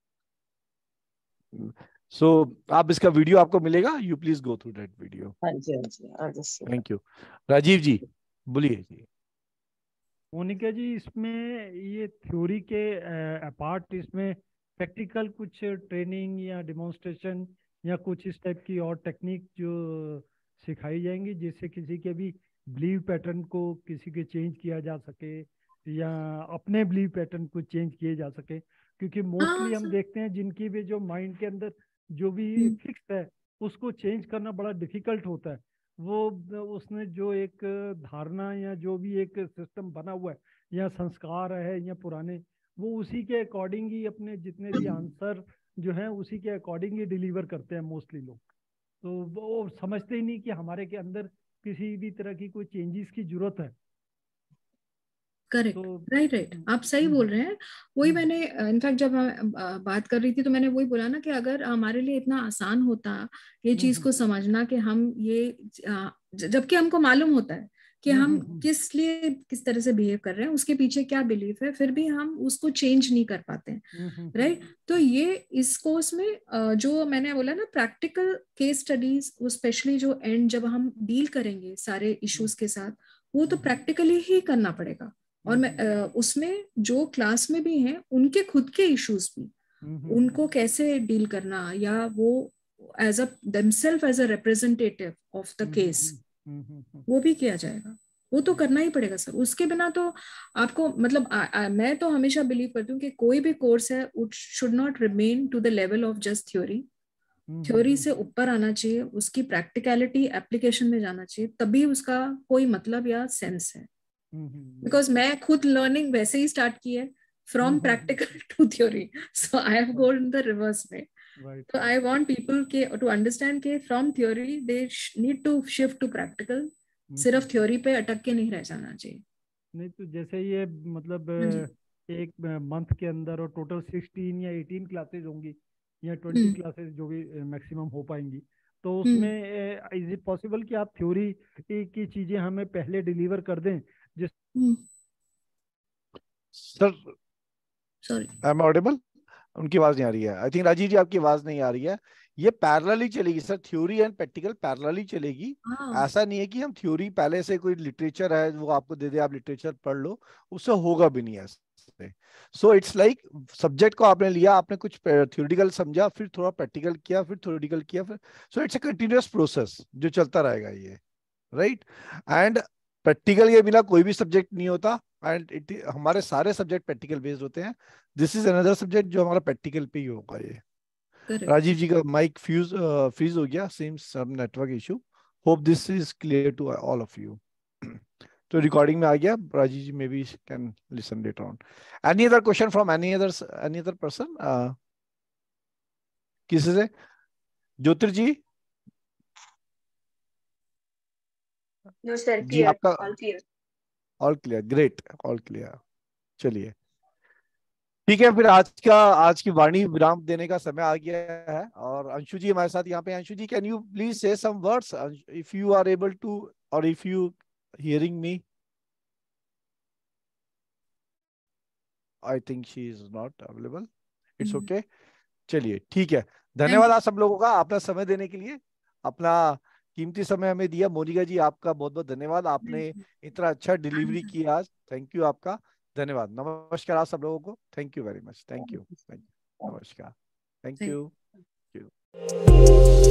So so, आप इसका वीडियो आपको मिलेगा, you please go through that video. हाँ जी हाँ जी, हाँ जी। Thank you. राजीव जी बोलिए जी। मोनिका जी, इसमें ये थ्योरी के अपार्ट इसमें प्रैक्टिकल कुछ ट्रेनिंग या डेमोन्स्ट्रेशन या कुछ इस टाइप की और टेक्निक जो सिखाई जाएंगी, जिससे किसी के भी बिलीव पैटर्न को किसी के चेंज किया जा सके या अपने बिलीव पैटर्न को चेंज किए जा सके? क्योंकि मोस्टली हम देखते हैं जिनकी भी जो माइंड के अंदर जो भी फिक्स है उसको चेंज करना बड़ा डिफिकल्ट होता है। वो उसने जो एक धारणा या जो भी एक सिस्टम बना हुआ है या संस्कार है या पुराने, वो उसी के अकॉर्डिंग ही अपने जितने भी आंसर जो है उसी के अकॉर्डिंग ही डिलीवर करते हैं मोस्टली लोग। तो वो समझते ही नहीं कि हमारे के अंदर किसी भी तरह की कोई चेंजेस की जरूरत है। करेक्ट, राइट राइट, आप सही बोल रहे हैं। वही मैंने इनफैक्ट जब मैं बात कर रही थी तो मैंने वही बोला ना कि अगर हमारे लिए इतना आसान होता ये चीज को समझना कि हम ये, जबकि हमको मालूम होता है कि हम किस लिए किस तरह से बिहेव कर रहे हैं, उसके पीछे क्या बिलीफ है, फिर भी हम उसको चेंज नहीं कर पाते हैं, राइट। तो ये इस कोर्स में जो मैंने बोला ना प्रैक्टिकल केस स्टडीज, वो स्पेशली जो एंड जब हम डील करेंगे सारे इश्यूज के साथ, वो तो प्रैक्टिकली ही करना पड़ेगा। और मैं उसमें जो क्लास में भी हैं उनके खुद के इश्यूज भी, उनको कैसे डील करना, या वो as a themselves as a representative of the case, वो भी किया जाएगा। वो तो करना ही पड़ेगा सर, उसके बिना तो आपको मतलब आ, आ, मैं तो हमेशा बिलीव करती हूँ कि कोई भी कोर्स है it should not remain to the level of just theory. Theory से ऊपर आना चाहिए, उसकी प्रैक्टिकलिटी एप्लीकेशन में जाना चाहिए, तभी उसका कोई मतलब या सेंस है। बिकॉज मैं खुद लर्निंग वैसे ही स्टार्ट की है, from practical to theory, so I have gone in the reverse way. So I want people के to understand के from theory they need to shift to practical, सिर्फ थ्योरी पे अटक के नहीं रह जाना चाहिए। नहीं तो जैसे ये मतलब एक मंथ के अंदर और टोटल सिक्सटीन या एटीन क्लासेस होंगी या ट्वेंटी क्लासेस जो भी मैक्सिमम हो पाएंगी, तो उसमें इज इट पॉसिबल कि आप थ्योरी की चीजें हमें पहले डिलीवर कर दें? जिस sir sorry I am audible? उनकी आवाज नहीं आ रही है। आई थिंक राजीव जी आपकी आवाज नहीं आ रही है। ये पैरेलली चलेगी sir, theory and practical parallelly चलेगी। ऐसा नहीं है कि हम थ्योरी पहले से कोई लिटरेचर है वो आपको दे दे, आप लिटरेचर पढ़ लो, उससे होगा भी नहीं ऐसे। सो इट्स लाइक सब्जेक्ट को आपने लिया, आपने कुछ थ्योरेटिकल समझा, फिर थोड़ा प्रैक्टिकल किया, फिर थ्योरेटिकल किया, फिर so it's a continuous process जो चलता रहेगा ये, राइट। एंड प्रैक्टिकल के बिना कोई भी सब्जेक्ट नहीं होता, एंड इट हमारे सारे सब्जेक्ट प्रैक्टिकल बेस्ड होते हैं। दिस इज अनदर सब्जेक्ट जो हमारा प्रैक्टिकल पे ही होगा ये। राजीव जी का माइक फ्यूज फ्रीज हो गया, same some network issue. Hope this is clear to all of you. तो रिकॉर्डिंग में आ गया, Rajiv ji maybe can listen later on. Any other question from any other any other person? किसी से? Jyotir ji? No sir, जी आपका all clear. All clear, great, all clear. चलिए ठीक है, फिर आज का आज की वाणी विराम देने का समय आ गया है, और अंशु जी हमारे साथ यहाँ पे। Anshu ji, can you please say some words if you are able to, और if you hearing me? I think she is not available, it's okay. चलिए ठीक है, धन्यवाद आप सब लोगों का अपना समय देने के लिए, अपना कीमती समय हमें दिया। मोनिका जी आपका बहुत बहुत धन्यवाद, आपने इतना अच्छा डिलीवरी की आज, थैंक यू आपका, धन्यवाद। नमस्कार आप सब लोगों को, thank you very much, thank you, नमस्कार, थैंक यू।